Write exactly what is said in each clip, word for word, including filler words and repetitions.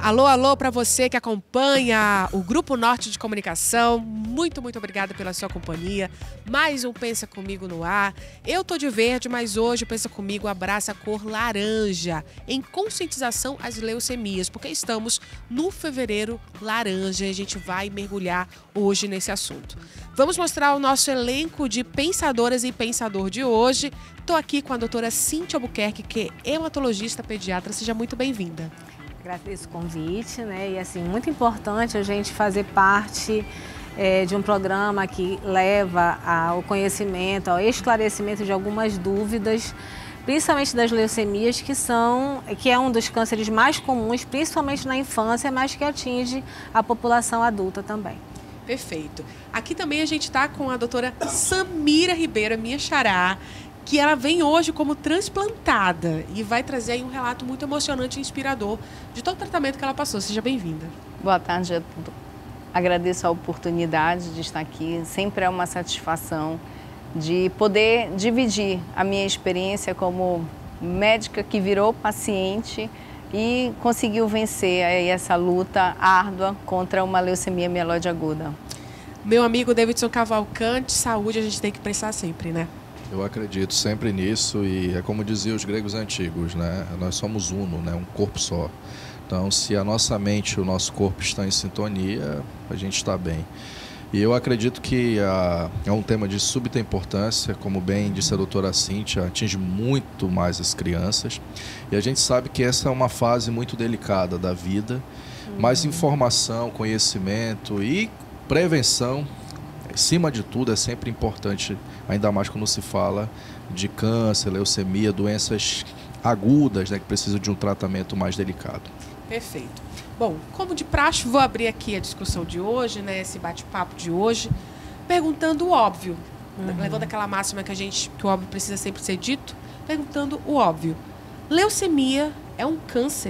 Alô, alô para você que acompanha o Grupo Norte de Comunicação. Muito, muito obrigada pela sua companhia. Mais um Pensa Comigo no ar. Eu tô de verde, mas hoje o Pensa Comigo abraça a cor laranja, em conscientização às leucemias, porque estamos no fevereiro laranja e a gente vai mergulhar hoje nesse assunto. Vamos mostrar o nosso elenco de pensadoras e pensador de hoje. Estou aqui com a doutora Cíntia Albuquerque, que é hematologista pediatra. Seja muito bem-vinda. Agradeço o convite, né? E assim, muito importante a gente fazer parte é, de um programa que leva ao conhecimento, ao esclarecimento de algumas dúvidas, principalmente das leucemias, que são, que é um dos cânceres mais comuns, principalmente na infância, mas que atinge a população adulta também. Perfeito. Aqui também a gente está com a doutora Samira Ribeiro, minha xará, que ela vem hoje como transplantada e vai trazer aí um relato muito emocionante e inspirador de todo o tratamento que ela passou. Seja bem-vinda. Boa tarde a todos. Agradeço a oportunidade de estar aqui. Sempre é uma satisfação de poder dividir a minha experiência como médica que virou paciente e conseguiu vencer aí essa luta árdua contra uma leucemia mieloide aguda. Meu amigo Davidson Cavalcante, saúde a gente tem que pensar sempre, né? Eu acredito sempre nisso e é como diziam os gregos antigos, né? Nós somos uno, né? Um corpo só. Então, se a nossa mente e o nosso corpo estão em sintonia, a gente está bem. E eu acredito que a, é um tema de súbita importância, como bem disse a doutora Cíntia, atinge muito mais as crianças. E a gente sabe que essa é uma fase muito delicada da vida, uhum. Mas informação, conhecimento e prevenção, acima de tudo, é sempre importante, ainda mais quando se fala de câncer, leucemia, doenças agudas, né, que precisam de um tratamento mais delicado. Perfeito. Bom, como de praxe, vou abrir aqui a discussão de hoje, né, esse bate-papo de hoje, perguntando o óbvio, uhum. Levando aquela máxima que a gente, que o óbvio precisa sempre ser dito, perguntando o óbvio. Leucemia é um câncer?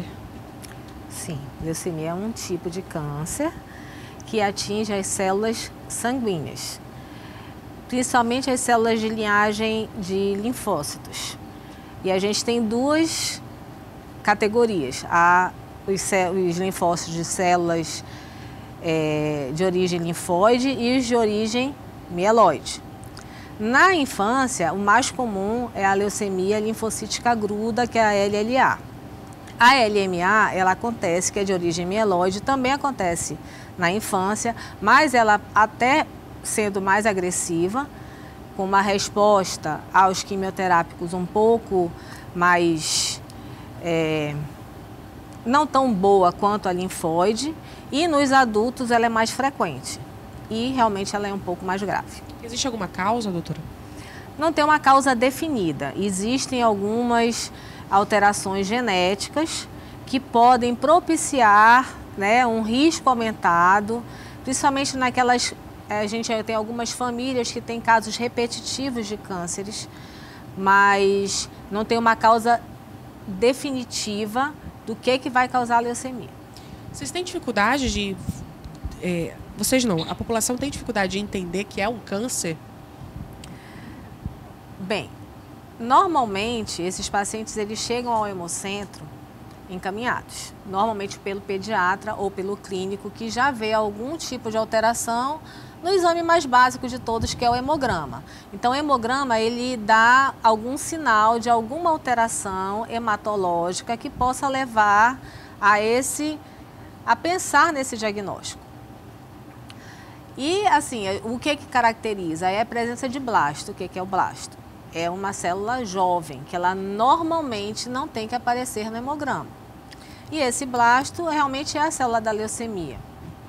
Sim, leucemia é um tipo de câncer que atinge as células sanguíneas, principalmente as células de linhagem de linfócitos. E a gente tem duas categorias, há os, os linfócitos de células é, de origem linfóide e os de origem mieloide. Na infância, o mais comum é a leucemia linfocítica aguda, que é a L L A. A L M A, ela acontece, que é de origem mieloide, também acontece na infância, mas ela até sendo mais agressiva, com uma resposta aos quimioterápicos um pouco mais, é, não tão boa quanto a linfóide, e nos adultos ela é mais frequente e realmente ela é um pouco mais grave. Existe alguma causa, doutora? Não tem uma causa definida, existem algumas alterações genéticas que podem propiciar, né, um risco aumentado, principalmente naquelas, a gente tem algumas famílias que têm casos repetitivos de cânceres, mas não tem uma causa definitiva do que, que vai causar a leucemia. Vocês têm dificuldade de... É, vocês não, a população tem dificuldade de entender que é um câncer? Bem, normalmente esses pacientes eles chegam ao hemocentro encaminhados, normalmente pelo pediatra ou pelo clínico que já vê algum tipo de alteração no exame mais básico de todos, que é o hemograma. Então, o hemograma ele dá algum sinal de alguma alteração hematológica que possa levar a esse a pensar nesse diagnóstico. E assim, o que que caracteriza é a presença de blasto. O que que é o blasto? É uma célula jovem, que ela normalmente não tem que aparecer no hemograma. E esse blasto realmente é a célula da leucemia.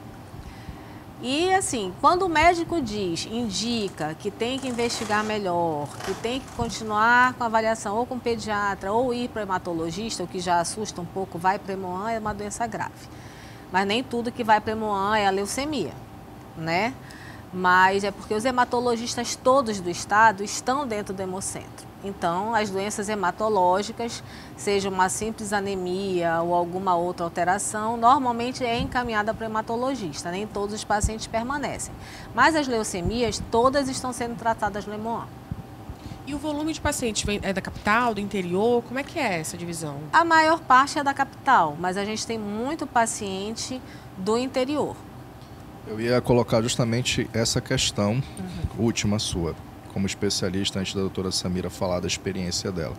E assim, quando o médico diz, indica que tem que investigar melhor, que tem que continuar com a avaliação ou com o pediatra ou ir para o hematologista, o que já assusta um pouco, vai para o Hemoan, é uma doença grave. Mas nem tudo que vai para o Hemoan é a leucemia, né? Mas é porque os hematologistas todos do estado estão dentro do hemocentro. Então, as doenças hematológicas, seja uma simples anemia ou alguma outra alteração, normalmente é encaminhada para o hematologista, nem todos os pacientes permanecem. Mas as leucemias, todas estão sendo tratadas no Hemoan. E o volume de pacientes vem, é da capital, do interior? Como é que é essa divisão? A maior parte é da capital, mas a gente tem muito paciente do interior. Eu ia colocar justamente essa questão, uhum. última sua, como especialista, antes da doutora Samira falar da experiência dela.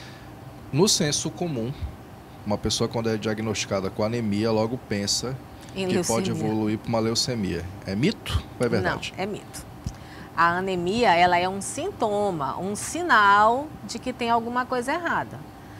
No senso comum, uma pessoa quando é diagnosticada com anemia, logo pensa em que leucemia. Pode evoluir para uma leucemia. É mito ou é verdade? Não, é mito. A anemia, ela é um sintoma, um sinal de que tem alguma coisa errada.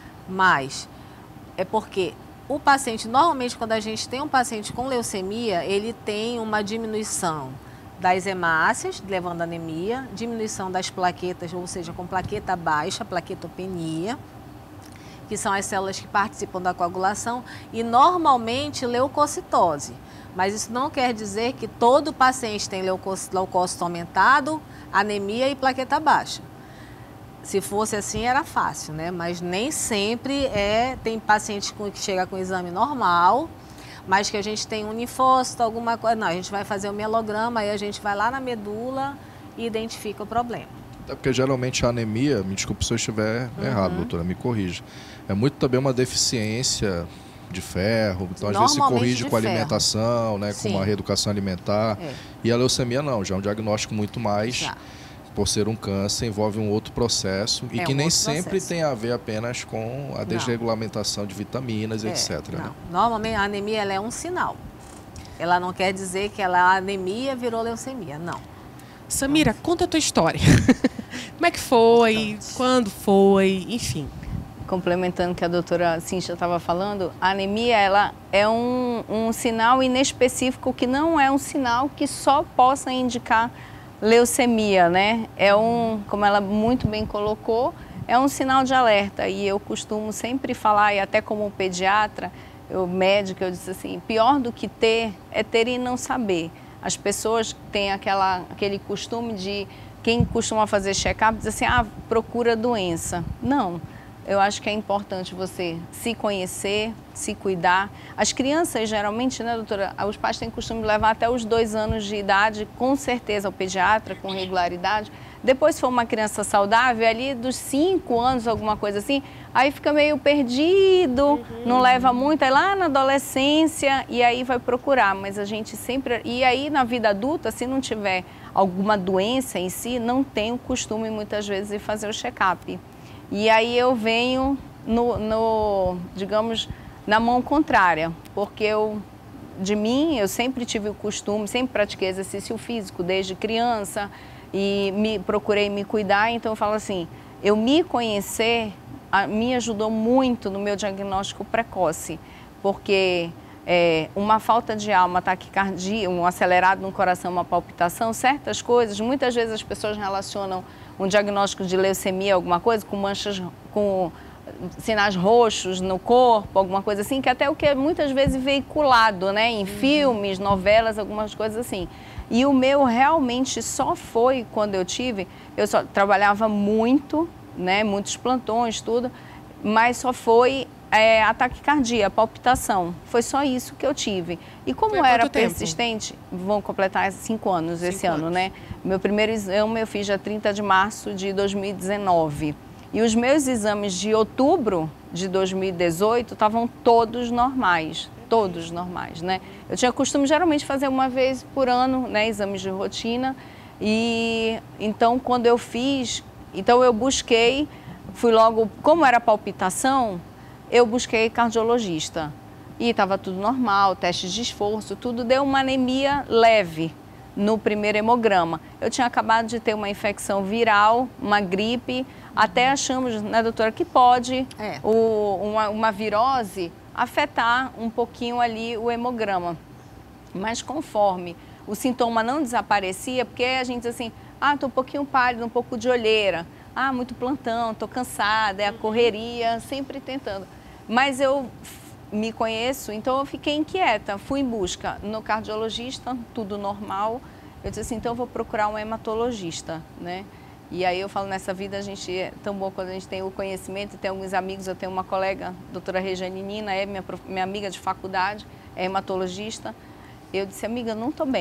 Mas é porque o paciente, normalmente quando a gente tem um paciente com leucemia, ele tem uma diminuição das hemácias, levando a anemia, diminuição das plaquetas, ou seja, com plaqueta baixa, plaquetopenia, que são as células que participam da coagulação, e normalmente leucocitose. Mas isso não quer dizer que todo paciente tem leucócito aumentado, anemia e plaqueta baixa. Se fosse assim, era fácil, né? Mas nem sempre é. Tem paciente que chega com exame normal, mas que a gente tem um linfócito, alguma coisa. Não, a gente vai fazer o mielograma, aí a gente vai lá na medula e identifica o problema. É porque geralmente a anemia, me desculpe se eu estiver uhum. errado, doutora, me corrija. É muito também uma deficiência de ferro, então às vezes se corrige com a alimentação, né, com uma reeducação alimentar. É. E a leucemia não, já é um diagnóstico muito mais, já. Por ser um câncer, envolve um outro processo e é que um nem sempre processo. Tem a ver apenas com a desregulamentação não. De vitaminas, é, etcétera. Não. Né? Normalmente a anemia ela é um sinal. Ela não quer dizer que ela, a anemia virou leucemia, não. Samira, não. Conta a tua história. Como é que foi? Bastante. Quando foi? Enfim. Complementando o que a doutora Cíntia estava falando, a anemia ela é um, um sinal inespecífico que não é um sinal que só possa indicar leucemia, né? É um, como ela muito bem colocou, é um sinal de alerta. E eu costumo sempre falar, e até como pediatra, eu médica, eu disse assim, pior do que ter é ter e não saber. As pessoas têm aquela, aquele costume de, quem costuma fazer check-up, diz assim, ah, procura doença. Não. Eu acho que é importante você se conhecer, se cuidar. As crianças, geralmente, né, doutora, os pais têm costume de levar até os dois anos de idade, com certeza, ao pediatra, com regularidade. Depois, se for uma criança saudável, ali dos cinco anos, alguma coisa assim, aí fica meio perdido, uhum. não leva muito, aí lá na adolescência, e aí vai procurar. Mas a gente sempre... E aí, na vida adulta, se não tiver alguma doença em si, não tem o costume, muitas vezes, de fazer o check-up. E aí eu venho, no, no, digamos, na mão contrária, porque eu, de mim, eu sempre tive o costume, sempre pratiquei exercício físico desde criança e me, procurei me cuidar, então eu falo assim, eu me conhecer a, me ajudou muito no meu diagnóstico precoce, porque é, uma falta de ar, uma taquicardia, um acelerado no coração, uma palpitação, certas coisas, muitas vezes as pessoas relacionam um diagnóstico de leucemia, alguma coisa, com manchas, com sinais roxos no corpo, alguma coisa assim, que até o que é muitas vezes veiculado, né, em uhum. filmes, novelas, algumas coisas assim. E o meu realmente só foi quando eu tive, eu só trabalhava muito, né, muitos plantões, tudo, mas só foi é, a taquicardia, a palpitação. Foi só isso que eu tive. E como era persistente, tempo? Vão completar cinco anos cinco esse anos. ano, né? Meu primeiro exame eu fiz dia trinta de março de dois mil e dezenove. E os meus exames de outubro de dois mil e dezoito estavam todos normais. Todos normais, né? Eu tinha costume geralmente fazer uma vez por ano, né? Exames de rotina. E então quando eu fiz, então eu busquei, fui logo, como era palpitação, eu busquei cardiologista e estava tudo normal, testes de esforço, tudo deu uma anemia leve no primeiro hemograma. Eu tinha acabado de ter uma infecção viral, uma gripe, até achamos, né, doutora, que pode é. o, uma, uma virose afetar um pouquinho ali o hemograma. Mas conforme o sintoma não desaparecia, porque a gente diz assim, ah, estou um pouquinho pálido, um pouco de olheira, ah, muito plantão, estou cansada, é a correria, sempre tentando. Mas eu me conheço, então eu fiquei inquieta, fui em busca no cardiologista, tudo normal. Eu disse assim, então eu vou procurar um hematologista, né? E aí eu falo, nessa vida a gente é tão bom quando a gente tem o conhecimento, tem alguns amigos, eu tenho uma colega, doutora Regiane Nina, é minha, minha amiga de faculdade, é hematologista. Eu disse, amiga, eu não estou bem.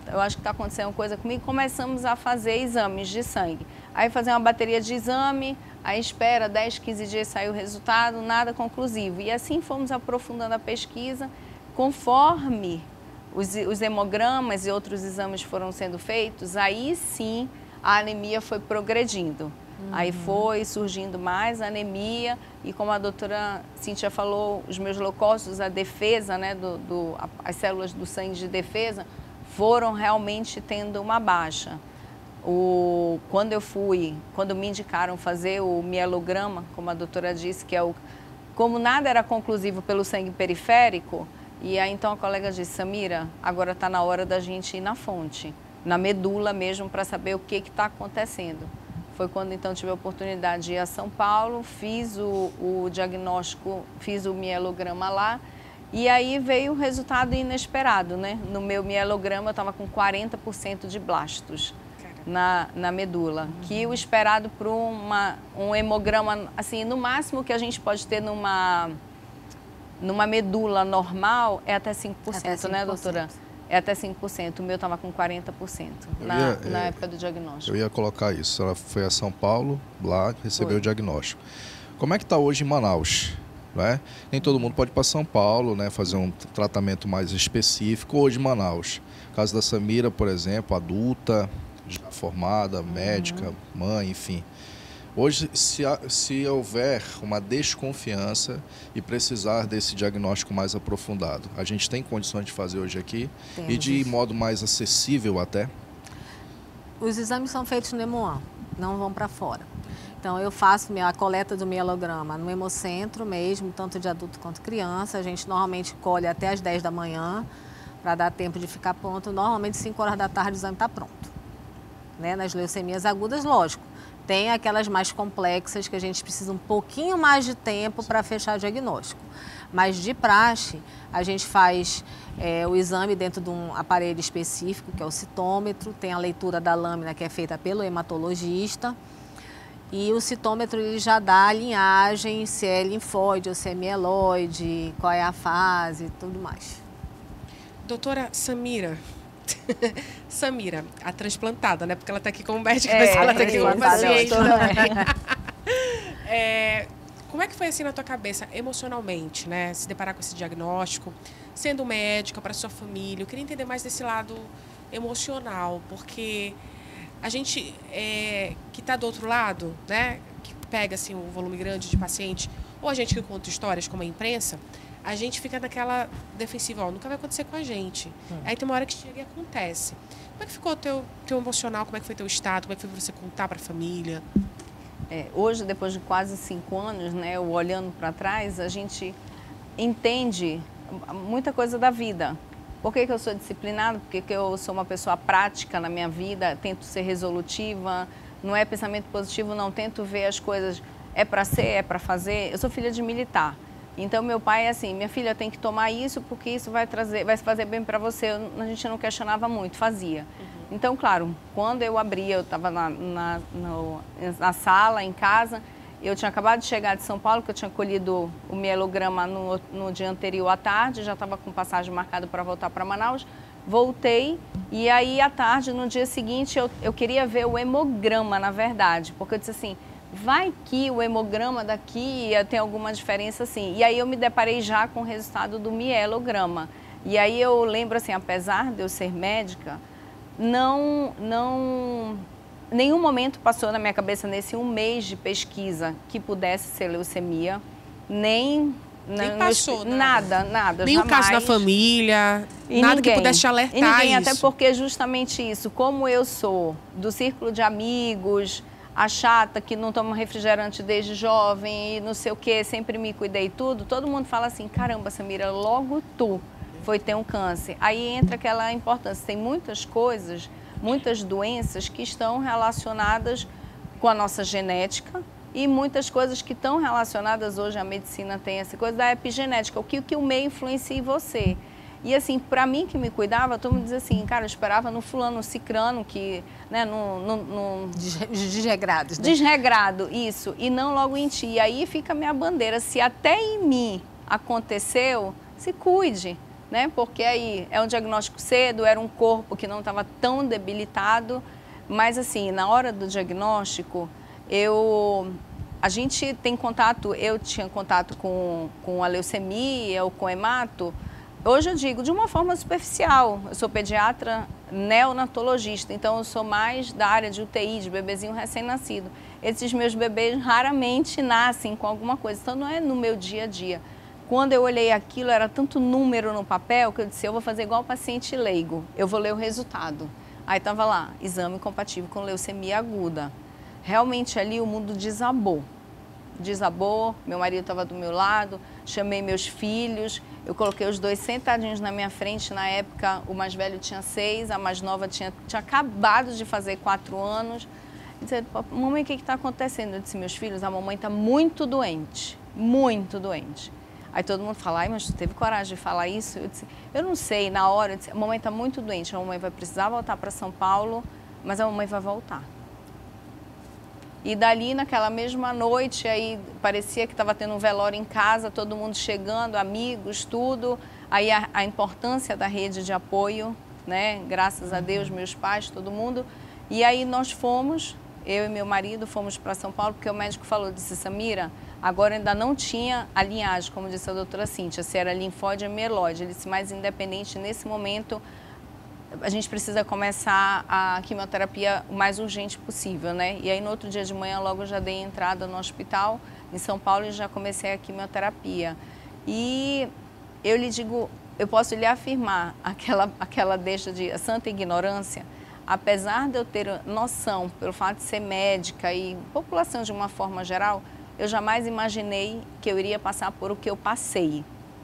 eu acho que está acontecendo uma coisa comigo. Começamos a fazer exames de sangue. Aí fazer uma bateria de exame, aí espera dez, quinze dias sair o resultado, nada conclusivo. E assim fomos aprofundando a pesquisa, conforme os, os hemogramas e outros exames foram sendo feitos, aí sim a anemia foi progredindo. Uhum. Aí foi surgindo mais anemia e, como a doutora Cíntia falou, os meus leucócitos, a defesa, né, do, do, as células do sangue de defesa, foram realmente tendo uma baixa. O, quando eu fui, quando me indicaram fazer o mielograma, como a doutora disse, que é o... Como nada era conclusivo pelo sangue periférico, e aí então a colega disse, Samira, agora está na hora da gente ir na fonte, na medula mesmo, para saber o que está acontecendo. Foi quando então tive a oportunidade de ir a São Paulo, fiz o, o diagnóstico, fiz o mielograma lá, e aí veio o resultado inesperado, né? No meu mielograma eu estava com quarenta por cento de blastos na, na medula, uhum. que o esperado para uma, um hemograma, assim, no máximo que a gente pode ter numa, numa medula normal é até cinco por cento, até cinco por cento. Né, doutora? É até cinco por cento, o meu estava com quarenta por cento na, ia, na é, época do diagnóstico. Eu ia colocar isso, ela foi a São Paulo, lá recebeu foi. o diagnóstico. Como é que está hoje em Manaus? Né? Nem todo mundo pode ir para São Paulo, né, fazer um tratamento mais específico. Hoje em Manaus, no caso da Samira, por exemplo, adulta, já formada, médica, uhum. mãe, enfim. Hoje, se, se houver uma desconfiança e precisar desse diagnóstico mais aprofundado, a gente tem condições de fazer hoje aqui Temos. e de modo mais acessível até? Os exames são feitos no Hemoan, não vão para fora. Então, eu faço a coleta do mielograma no hemocentro mesmo, tanto de adulto quanto criança. A gente normalmente colhe até as dez da manhã, para dar tempo de ficar pronto. Normalmente, cinco horas da tarde, o exame está pronto. Né? Nas leucemias agudas, lógico. Tem aquelas mais complexas que a gente precisa um pouquinho mais de tempo para fechar o diagnóstico. Mas de praxe, a gente faz é, o exame dentro de um aparelho específico, que é o citômetro, tem a leitura da lâmina que é feita pelo hematologista. E o citômetro ele já dá a linhagem, se é linfóide ou se é mieloide, qual é a fase e tudo mais. Doutora Samira, Samira, a transplantada, né? Porque ela está aqui como médica, é, mas ela está aqui como paciente também. também. é, como é que foi assim na tua cabeça, emocionalmente, né? Se deparar com esse diagnóstico, sendo médica, para sua família. Eu queria entender mais desse lado emocional, porque a gente é, que está do outro lado, né? Que pega assim, um volume grande de paciente, ou a gente que conta histórias como a imprensa, a gente fica naquela defensiva, ó, nunca vai acontecer com a gente. Hum. Aí tem uma hora que chega e acontece. Como é que ficou o teu, teu emocional? Como é que foi teu estado? Como é que foi você contar para a família? É, hoje, depois de quase cinco anos, né, eu olhando para trás, a gente entende muita coisa da vida. Por que que eu sou disciplinada? Porque que eu sou uma pessoa prática na minha vida, tento ser resolutiva, não é pensamento positivo, não, tento ver as coisas, é para ser, é para fazer. Eu sou filha de militar. Então, meu pai é assim, minha filha tem que tomar isso porque isso vai trazer, vai fazer bem para você. Eu, a gente não questionava muito, fazia. Uhum. Então, claro, quando eu abria, eu estava na, na, na sala, em casa, eu tinha acabado de chegar de São Paulo, que eu tinha colhido o mielograma no, no dia anterior à tarde, já estava com passagem marcada para voltar para Manaus. Voltei e aí, à tarde, no dia seguinte, eu, eu queria ver o hemograma, na verdade, porque eu disse assim, vai que o hemograma daqui tem alguma diferença assim. E aí eu me deparei já com o resultado do mielograma. E aí eu lembro assim, apesar de eu ser médica, não, não, nenhum momento passou na minha cabeça nesse um mês de pesquisa que pudesse ser leucemia, nem... Nem não, passou, nada. Nada, nada, Nenhum jamais. caso na família, e nada ninguém, que pudesse te alertar e ninguém, isso. Até porque justamente isso, como eu sou do círculo de amigos, a chata que não toma refrigerante desde jovem e não sei o que, sempre me cuidei tudo, todo mundo fala assim, caramba, Samira, logo tu foi ter um câncer. Aí entra aquela importância, tem muitas coisas, muitas doenças que estão relacionadas com a nossa genética e muitas coisas que estão relacionadas, hoje a medicina tem essa coisa da epigenética, o que, o que o meio influencia em você. E assim, para mim que me cuidava, todo mundo dizia assim, cara, eu esperava no fulano, no cicrano, que, né, no... no, no... Desregrado. Né? Desregrado, isso, e não logo em ti. E aí fica a minha bandeira, se até em mim aconteceu, se cuide, né? Porque aí é um diagnóstico cedo, era um corpo que não estava tão debilitado, mas assim, na hora do diagnóstico, eu, a gente tem contato, eu tinha contato com, com a leucemia ou com hemato, hoje eu digo de uma forma superficial, eu sou pediatra neonatologista, então eu sou mais da área de U T I, de bebezinho recém-nascido. Esses meus bebês raramente nascem com alguma coisa, então não é no meu dia a dia. Quando eu olhei aquilo, era tanto número no papel que eu disse, eu vou fazer igual o paciente leigo, eu vou ler o resultado. Aí estava lá, exame compatível com leucemia aguda. Realmente ali o mundo desabou. Desabou, meu marido estava do meu lado, chamei meus filhos, eu coloquei os dois sentadinhos na minha frente. Na época, o mais velho tinha seis, a mais nova tinha, tinha acabado de fazer quatro anos. Eu disse, mamãe, o que está acontecendo? Eu disse, meus filhos, a mamãe está muito doente, muito doente. Aí todo mundo fala, ai, mas tu teve coragem de falar isso? Eu disse, eu não sei, na hora, eu disse, a mamãe está muito doente, a mamãe vai precisar voltar para São Paulo, mas a mamãe vai voltar. E dali, naquela mesma noite, aí parecia que estava tendo um velório em casa, todo mundo chegando, amigos, tudo. Aí a, a importância da rede de apoio, né? Graças a Deus, meus pais, todo mundo. E aí nós fomos, eu e meu marido, fomos para São Paulo, porque o médico falou, disse, Samira, agora ainda não tinha a linhagem, como disse a doutora Cíntia, se era linfóide ou mieloide. Ele disse, mas independente, nesse momento, a gente precisa começar a quimioterapia o mais urgente possível, né? E aí no outro dia de manhã logo eu já dei entrada no hospital em São Paulo e já comecei a quimioterapia. E eu lhe digo, eu posso lhe afirmar, aquela, aquela deixa de santa ignorância, apesar de eu ter noção, pelo fato de ser médica e população de uma forma geral, eu jamais imaginei que eu iria passar por o que eu passei.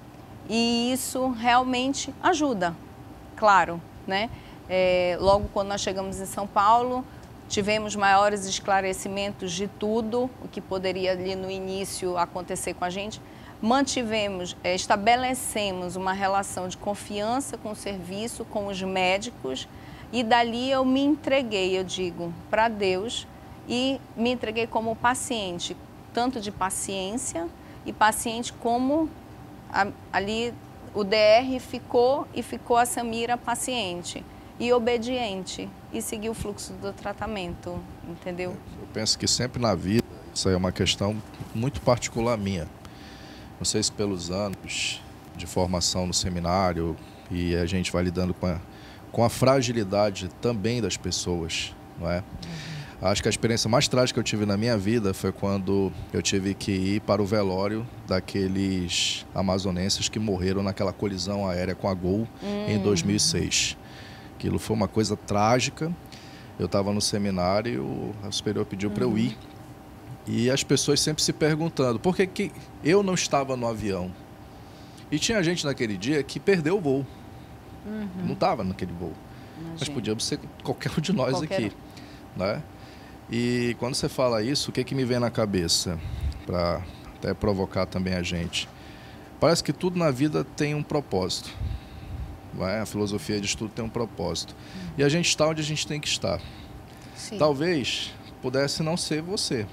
E isso realmente ajuda, claro. Né? É, logo quando nós chegamos em São Paulo, tivemos maiores esclarecimentos de tudo o que poderia ali no início acontecer com a gente. Mantivemos, é, estabelecemos uma relação de confiança com o serviço, com os médicos, e dali eu me entreguei, eu digo, para Deus, e me entreguei como paciente, tanto de paciência e paciente como a, ali... O D R ficou e ficou a Samira paciente e obediente e seguiu o fluxo do tratamento, entendeu? Eu penso que sempre na vida, isso aí é uma questão muito particular minha. Não sei se pelos anos de formação no seminário e a gente vai lidando com a, com a fragilidade também das pessoas, não é? Uhum. Acho que a experiência mais trágica que eu tive na minha vida foi quando eu tive que ir para o velório daqueles amazonenses que morreram naquela colisão aérea com a Gol hum. em dois mil e seis. Aquilo foi uma coisa trágica. Eu estava no seminário, o superior pediu hum. para eu ir. E as pessoas sempre se perguntando por que, que eu não estava no avião. E tinha gente naquele dia que perdeu o voo. Uhum. Não estava naquele voo. Imagina. Mas podia ser qualquer um de nós qualquer... aqui. Né? E quando você fala isso, o que, que me vem na cabeça? Para até provocar também a gente. Parece que tudo na vida tem um propósito. Não é? A filosofia de tudo tem um propósito. Uhum. E a gente está onde a gente tem que estar. Sim. Talvez pudesse não ser você.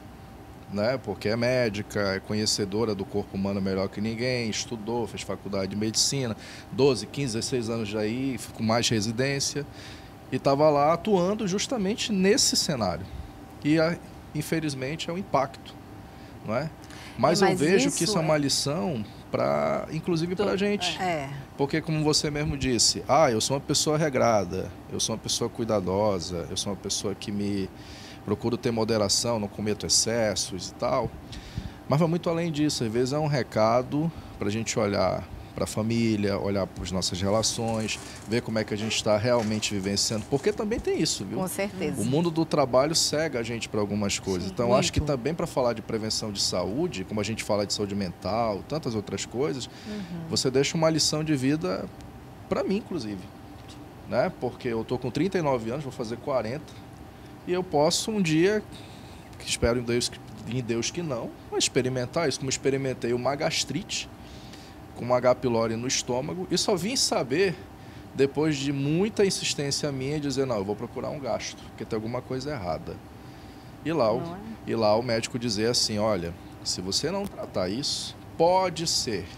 Né? Porque é médica, é conhecedora do corpo humano melhor que ninguém, estudou, fez faculdade de medicina, doze, quinze, dezesseis anos já aí, com mais residência. E estava lá atuando justamente nesse cenário. E, a, infelizmente, é um impacto, não é? Mas, Mas eu vejo que isso é uma lição, pra, inclusive para a gente. É. Porque, como você mesmo disse, ah, eu sou uma pessoa regrada, eu sou uma pessoa cuidadosa, eu sou uma pessoa que me procuro ter moderação, não cometo excessos e tal. Mas vai muito além disso. Às vezes é um recado para a gente olhar para a família, olhar para as nossas relações, ver como é que a gente está realmente vivenciando, porque também tem isso, viu? Com certeza. O mundo do trabalho cega a gente para algumas coisas. Sim, então, muito. Acho que também para falar de prevenção de saúde, como a gente fala de saúde mental, tantas outras coisas, uhum. você deixa uma lição de vida para mim, inclusive. Né? Porque eu estou com trinta e nove anos, vou fazer quarenta, e eu posso um dia, que espero em Deus, em Deus que não, experimentar isso, como experimentei uma gastrite, com uma H. pylori no estômago, e só vim saber depois de muita insistência minha, dizer, não, eu vou procurar um gastro, porque tem alguma coisa errada. E lá, o, é? e lá o médico dizer assim, olha, se você não tratar isso, pode ser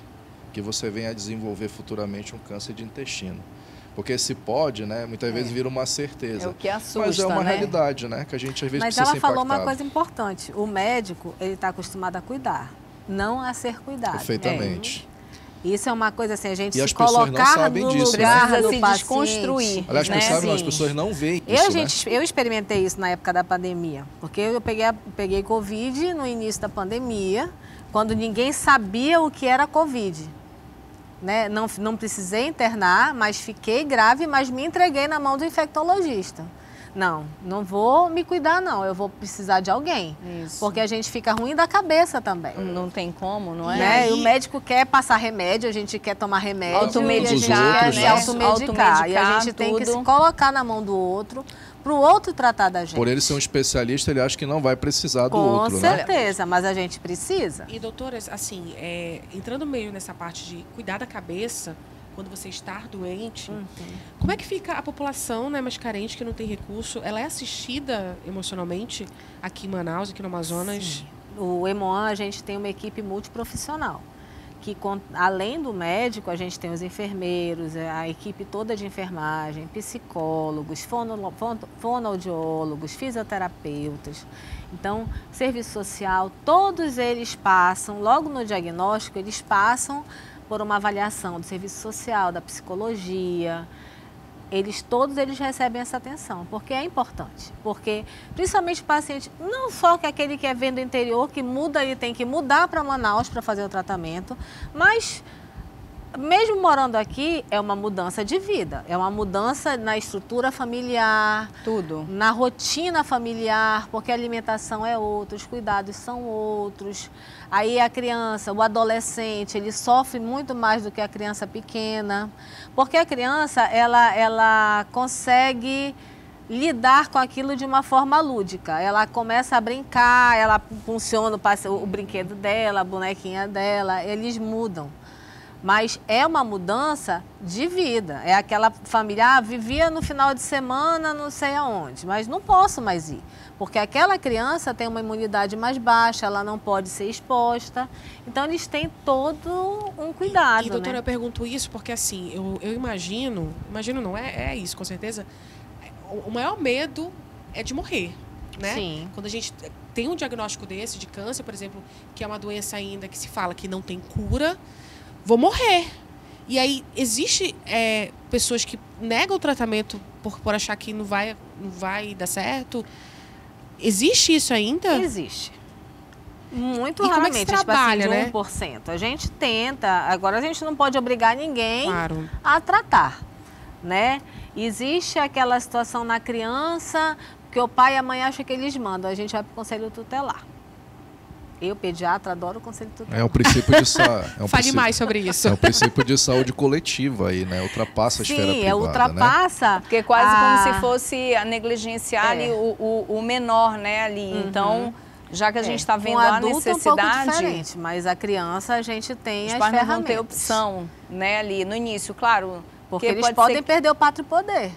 que você venha a desenvolver futuramente um câncer de intestino. Porque se pode, né, muitas é. vezes vira uma certeza. É o que assusta, mas é uma né? realidade, né, que a gente às vezes Mas precisa ser ela falou impactado. uma coisa importante. O médico, ele está acostumado a cuidar, não a ser cuidado. Perfeitamente. É. Isso é uma coisa assim, a gente e se as pessoas colocar não sabem no disso, lugar né? do se paciente. desconstruir. Aliás, né? sabe, Sim. as pessoas não veem Eu, isso, gente, né? eu experimentei isso na época da pandemia, porque eu peguei, peguei Covid no início da pandemia, quando ninguém sabia o que era Covid. Né? Não, não precisei internar, mas fiquei grave, mas me entreguei na mão do infectologista. Não, não vou me cuidar não, eu vou precisar de alguém. Isso. Porque a gente fica ruim da cabeça também. Não tem como, não é? Né? aí... E o médico quer passar remédio, a gente quer tomar remédio. Automedicar, e a gente né? quer se automedicar. Automedicar, E a gente tem que tudo. se colocar na mão do outro, para o outro tratar da gente. Por ele ser um especialista, ele acha que não vai precisar do Com outro, né? certeza, mas a gente precisa. E, doutoras, assim, é, entrando meio nessa parte de cuidar da cabeça, quando você está doente, Uhum. como é que fica a população, né, mais carente, que não tem recurso? Ela é assistida emocionalmente aqui em Manaus, aqui no Amazonas? Sim. O Hemoan, a gente tem uma equipe multiprofissional, que além do médico, a gente tem os enfermeiros, a equipe toda de enfermagem, psicólogos, fono, fonoaudiólogos, fisioterapeutas. Então, serviço social, todos eles passam, logo no diagnóstico, eles passam por uma avaliação do serviço social, da psicologia. Eles, todos eles recebem essa atenção, porque é importante. Porque, principalmente o paciente, não só que aquele que é vem do interior, que muda, ele tem que mudar para Manaus para fazer o tratamento, mas, mesmo morando aqui, é uma mudança de vida, é uma mudança na estrutura familiar, Tudo. na rotina familiar, porque a alimentação é outra, os cuidados são outros. Aí a criança, o adolescente, ele sofre muito mais do que a criança pequena, porque a criança, ela, ela consegue lidar com aquilo de uma forma lúdica. Ela começa a brincar, ela funciona o, o brinquedo dela, a bonequinha dela, eles mudam. Mas é uma mudança de vida. É aquela família, ah, vivia no final de semana não sei aonde, mas não posso mais ir. Porque aquela criança tem uma imunidade mais baixa, ela não pode ser exposta. Então, eles têm todo um cuidado, E, e doutora, né? eu pergunto isso porque, assim, eu, eu imagino, imagino não, é, é isso, com certeza, o, o maior medo é de morrer, né? Sim. Quando a gente tem um diagnóstico desse, de câncer, por exemplo, que é uma doença ainda que se fala que não tem cura, vou morrer. E aí, existe é, pessoas que negam o tratamento por, por achar que não vai, não vai dar certo? Existe isso ainda? Existe. Muito E como é que raramente, se tipo trabalha, assim, de né? um por cento. A gente tenta, agora a gente não pode obrigar ninguém Claro. a tratar, né? Existe aquela situação na criança que o pai e a mãe acham que eles mandam, a gente vai para o conselho tutelar. Eu, pediatra, adoro o conselho tutelar. É um princípio de saúde. É um Fale princípio, mais sobre isso. É um princípio de saúde coletiva aí, né? Ultrapassa a Sim, esfera privada, é, ultrapassa. Porque é quase a... como se fosse a negligenciar ali É. o, o, o menor, né, ali. Uhum. Então, já que a gente está É. vendo Com a adulto é um pouco necessidade, diferente, mas a criança a gente tem os as pais não ferramentas. vão ter opção, né, ali no início, claro. Porque eles pode podem ser... perder o pátrio poder.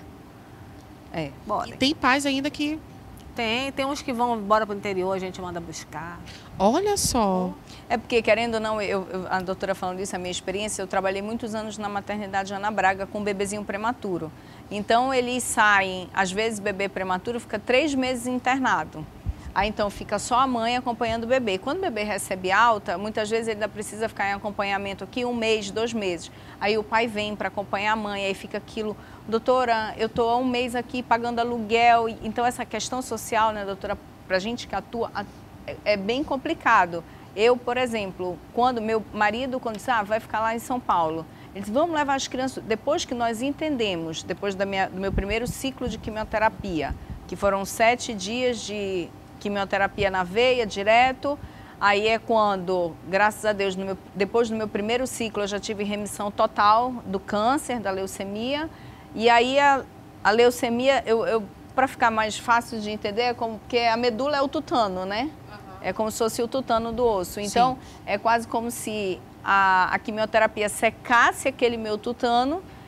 É. E Podem. tem pais ainda que... Tem, tem uns que vão embora para o interior, a gente manda buscar. Olha só. É porque, querendo ou não, eu, eu, a doutora falando disso, a minha experiência, eu trabalhei muitos anos na maternidade Ana Braga com um bebezinho prematuro. Então, eles saem, às vezes, bebê prematuro fica três meses internado. Aí, então, fica só a mãe acompanhando o bebê. Quando o bebê recebe alta, muitas vezes ele ainda precisa ficar em acompanhamento aqui um mês, dois meses. Aí o pai vem para acompanhar a mãe, aí fica aquilo... Doutora, eu estou há um mês aqui pagando aluguel. Então, essa questão social, né, doutora, para a gente que atua, é bem complicado. Eu, por exemplo, quando meu marido, quando disse, ah, vai ficar lá em São Paulo, ele disse, vamos levar as crianças, depois que nós entendemos, depois da minha, do meu primeiro ciclo de quimioterapia, que foram sete dias de quimioterapia na veia, direto, aí é quando, graças a Deus, no meu, depois do meu primeiro ciclo, eu já tive remissão total do câncer, da leucemia, e aí a, a leucemia, eu, eu, para ficar mais fácil de entender, é como, porque a medula é o tutano, né? É como se fosse o tutano do osso. Então, sim, é quase como se a, a quimioterapia secasse aquele meu tutano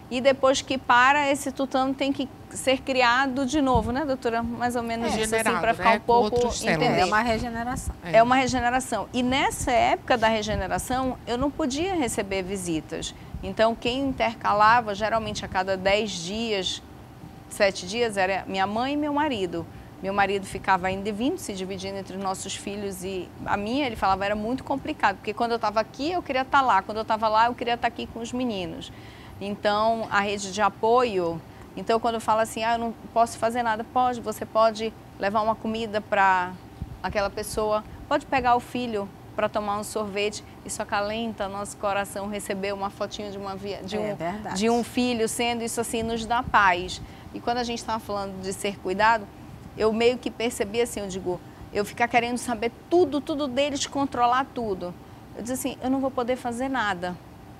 e depois que para, esse tutano tem que ser criado de novo, né, doutora? Mais ou menos isso, assim, para ficar né? um pouco entender. É uma regeneração. É. é uma regeneração. E nessa época da regeneração, eu não podia receber visitas. Então, quem intercalava, geralmente a cada dez dias, sete dias, era minha mãe e meu marido. Meu marido ficava indo e vindo, se dividindo entre os nossos filhos, e a minha, ele falava, era muito complicado, porque quando eu estava aqui, eu queria estar lá, quando eu estava lá, eu queria estar aqui com os meninos. Então, a rede de apoio, então quando eu falo assim, ah, eu não posso fazer nada, pode, você pode levar uma comida para aquela pessoa, pode pegar o filho para tomar um sorvete, isso acalenta nosso coração, receber uma fotinho de, uma via, de, um, é de um filho, sendo isso assim, nos dá paz. E quando a gente estava falando de ser cuidado, eu meio que percebi assim, eu digo, eu ficar querendo saber tudo, tudo deles, controlar tudo. Eu disse assim, eu não vou poder fazer nada,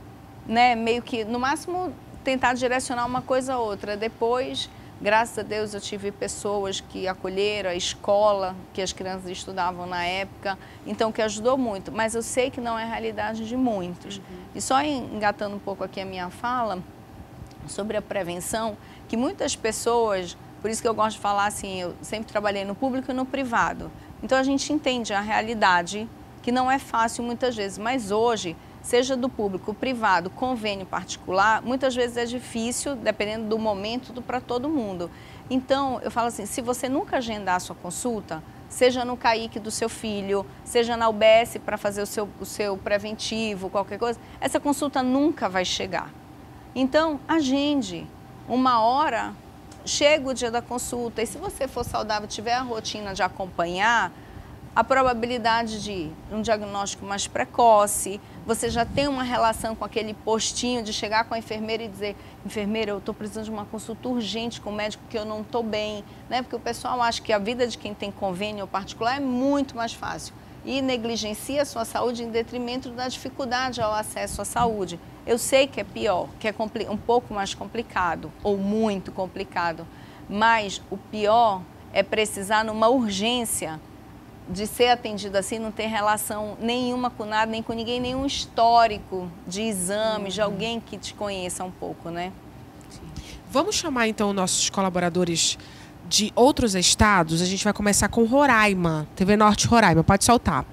né? Meio que, no máximo, tentar direcionar uma coisa a outra. Depois, graças a Deus, eu tive pessoas que acolheram, a escola que as crianças estudavam na época, então que ajudou muito. Mas eu sei que não é a realidade de muitos. Uhum. E só engatando um pouco aqui a minha fala sobre a prevenção, que muitas pessoas... Por isso que eu gosto de falar assim, eu sempre trabalhei no público e no privado. Então a gente entende a realidade, que não é fácil muitas vezes, mas hoje, seja do público, privado, convênio particular, muitas vezes é difícil, dependendo do momento, para todo mundo. Então, eu falo assim, se você nunca agendar a sua consulta, seja no CAIC do seu filho, seja na U B S para fazer o seu, o seu preventivo, qualquer coisa, essa consulta nunca vai chegar. Então, agende uma hora... Chega o dia da consulta e se você for saudável, tiver a rotina de acompanhar, a probabilidade de um diagnóstico mais precoce, você já tem uma relação com aquele postinho de chegar com a enfermeira e dizer, enfermeira, eu estou precisando de uma consulta urgente com o médico que eu não estou bem, né? Porque o pessoal acha que a vida de quem tem convênio particular é muito mais fácil e negligencia a sua saúde em detrimento da dificuldade ao acesso à saúde. Eu sei que é pior, que é um pouco mais complicado ou muito complicado, mas o pior é precisar numa urgência de ser atendido assim, não ter relação nenhuma com nada, nem com ninguém, nenhum histórico de exames, uhum. de alguém que te conheça um pouco, né? Sim. Vamos chamar então nossos colaboradores de outros estados. A gente vai começar com Roraima, T V Norte Roraima, pode soltar.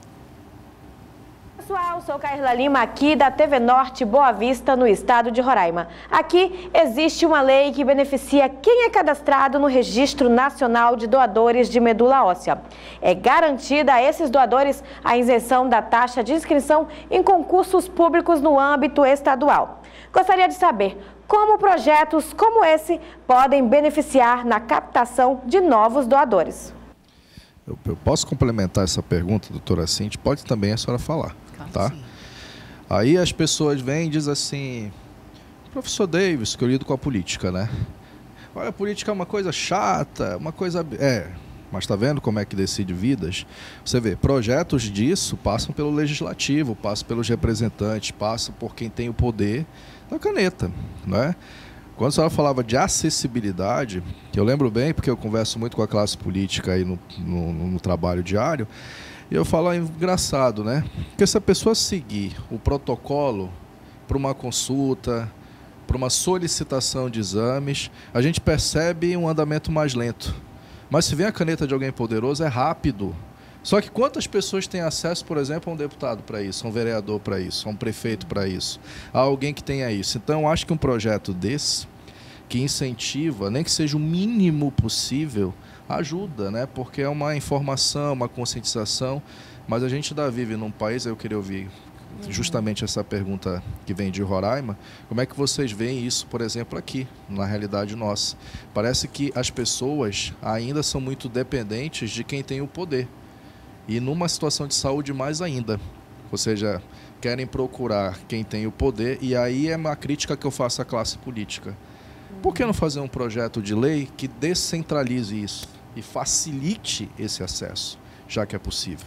Pessoal, sou Carla Lima aqui da T V Norte Boa Vista, no estado de Roraima. Aqui existe uma lei que beneficia quem é cadastrado no Registro Nacional de Doadores de Medula Óssea. É garantida a esses doadores a isenção da taxa de inscrição em concursos públicos no âmbito estadual. Gostaria de saber como projetos como esse podem beneficiar na captação de novos doadores. Eu, eu posso complementar essa pergunta, doutora Cintia? Pode também a senhora falar. Tá? Aí as pessoas vêm e dizem assim, professor Davis, que eu lido com a política, né? Olha, a política é uma coisa chata, uma coisa... É, mas tá vendo como é que decide vidas? Você vê, projetos disso passam pelo legislativo, passam pelos representantes, passam por quem tem o poder da caneta, né? Quando a senhora falava de acessibilidade, que eu lembro bem, porque eu converso muito com a classe política aí no, no, no trabalho diário, e eu falo, é engraçado, né? Porque se a pessoa seguir o protocolo para uma consulta, para uma solicitação de exames, a gente percebe um andamento mais lento. Mas se vem a caneta de alguém poderoso, é rápido. Só que quantas pessoas têm acesso, por exemplo, a um deputado para isso, a um vereador para isso, a um prefeito para isso, a alguém que tenha isso? Então, eu acho que um projeto desse, que incentiva, nem que seja o mínimo possível, ajuda, né? Porque é uma informação, uma conscientização, mas a gente ainda vive num país, eu queria ouvir justamente essa pergunta que vem de Roraima, como é que vocês veem isso, por exemplo, aqui, na realidade nossa? Parece que as pessoas ainda são muito dependentes de quem tem o poder, e numa situação de saúde mais ainda, ou seja, querem procurar quem tem o poder, e aí é uma crítica que eu faço à classe política. Por que não fazer um projeto de lei que descentralize isso e facilite esse acesso, já que é possível?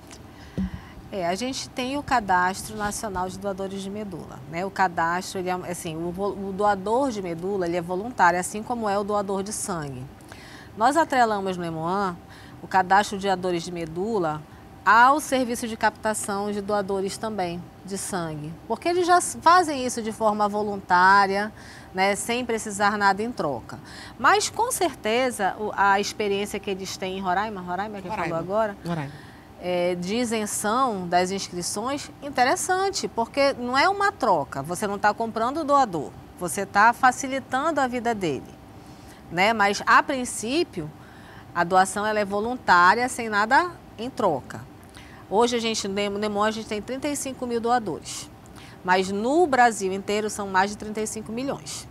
É, a gente tem o Cadastro Nacional de Doadores de Medula, né? O cadastro, ele é, assim, o, o doador de medula, ele é voluntário, assim como é o doador de sangue. Nós atrelamos no EMOAN o Cadastro de Doadores de Medula ao serviço de captação de doadores também de sangue, porque eles já fazem isso de forma voluntária, né, sem precisar nada em troca. Mas com certeza a experiência que eles têm em Roraima, Roraima que Roraima. falou agora, Roraima. É, de isenção das inscrições, interessante, porque não é uma troca, você não está comprando o doador, você está facilitando a vida dele, né? Mas a princípio a doação ela é voluntária, sem nada em troca. Hoje a gente, no Nemon, a gente tem trinta e cinco mil doadores, mas no Brasil inteiro são mais de trinta e cinco milhões.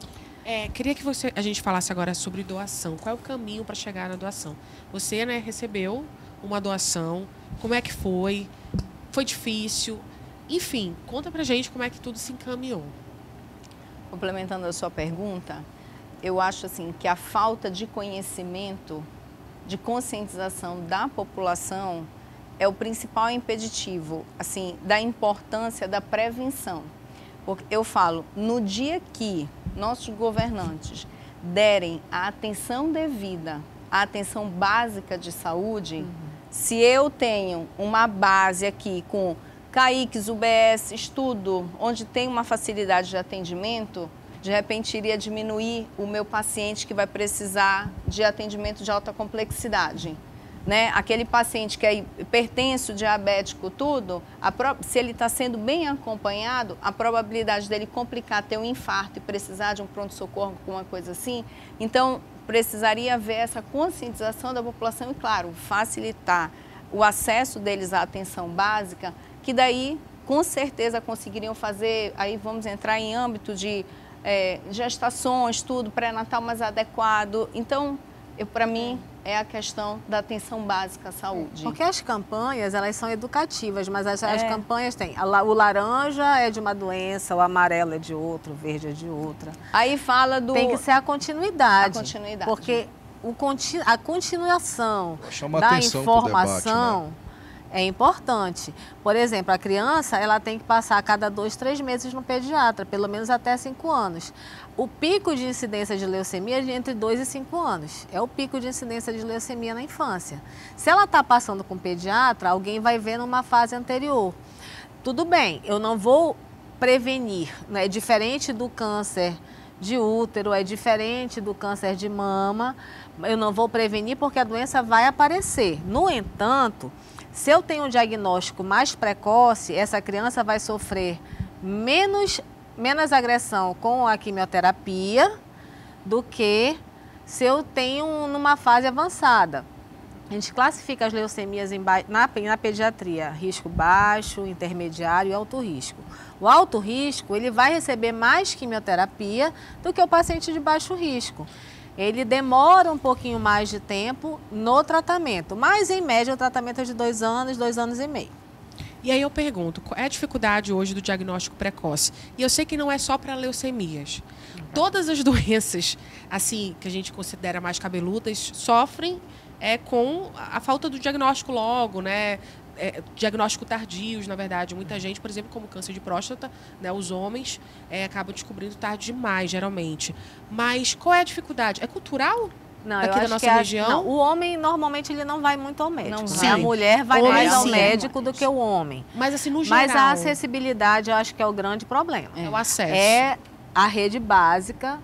É, queria que você, a gente falasse agora sobre doação. Qual é o caminho para chegar na doação? Você, né, recebeu uma doação, como é que foi? Foi difícil? Enfim, conta pra gente como é que tudo se encaminhou. Complementando a sua pergunta, eu acho assim que a falta de conhecimento, de conscientização da população é o principal impeditivo, assim, da importância da prevenção. Porque eu falo, no dia que nossos governantes derem a atenção devida, a atenção básica de saúde, uhum. se eu tenho uma base aqui com C A I Cs, U B S, estudo, onde tem uma facilidade de atendimento, de repente iria diminuir o meu paciente que vai precisar de atendimento de alta complexidade. Né? Aquele paciente que é hipertenso, diabético, tudo, a pro... se ele está sendo bem acompanhado, a probabilidade dele complicar, ter um infarto e precisar de um pronto-socorro, alguma coisa assim, então precisaria haver essa conscientização da população e, claro, facilitar o acesso deles à atenção básica, que daí, com certeza, conseguiriam fazer, aí vamos entrar em âmbito de é, gestações, tudo, pré-natal mais adequado. Então, para mim, é a questão da atenção básica à saúde. Porque as campanhas, elas são educativas, mas as, as é. campanhas têm, a, o laranja é de uma doença, o amarelo é de outra, o verde é de outra. Aí fala do... Tem que ser a continuidade. A continuidade. Porque o, a continuação Chama da atenção pro informação... debate, né? É importante. Por exemplo, a criança ela tem que passar a cada dois, três meses no pediatra, pelo menos até cinco anos. O pico de incidência de leucemia é de entre dois e cinco anos. É o pico de incidência de leucemia na infância. Se ela está passando com o pediatra, alguém vai ver numa fase anterior. Tudo bem, eu não vou prevenir, né? É diferente do câncer de útero, é diferente do câncer de mama. Eu não vou prevenir porque a doença vai aparecer. No entanto, se eu tenho um diagnóstico mais precoce, essa criança vai sofrer menos, menos agressão com a quimioterapia do que se eu tenho numa fase avançada. A gente classifica as leucemias em, na, na pediatria, risco baixo, intermediário e alto risco. O alto risco, ele vai receber mais quimioterapia do que o paciente de baixo risco. Ele demora um pouquinho mais de tempo no tratamento, mas em média o tratamento é de dois anos, dois anos e meio. E aí eu pergunto, qual é a dificuldade hoje do diagnóstico precoce? E eu sei que não é só para leucemias. Uhum. Todas as doenças, assim, que a gente considera mais cabeludas, sofrem é, com a falta do diagnóstico logo, né? É, diagnóstico tardios, na verdade. Muita gente, por exemplo, como câncer de próstata, né, os homens é, acabam descobrindo tarde demais, geralmente. Mas qual é a dificuldade? É cultural? Não, daqui eu da acho nossa que a, região? não, o homem, normalmente, ele não vai muito ao médico. Não Né? vai. A mulher vai Homem, mais ao sim. médico do que o homem. Mas, assim, no geral... Mas a acessibilidade, eu acho que é o grande problema. É o acesso. É a rede básica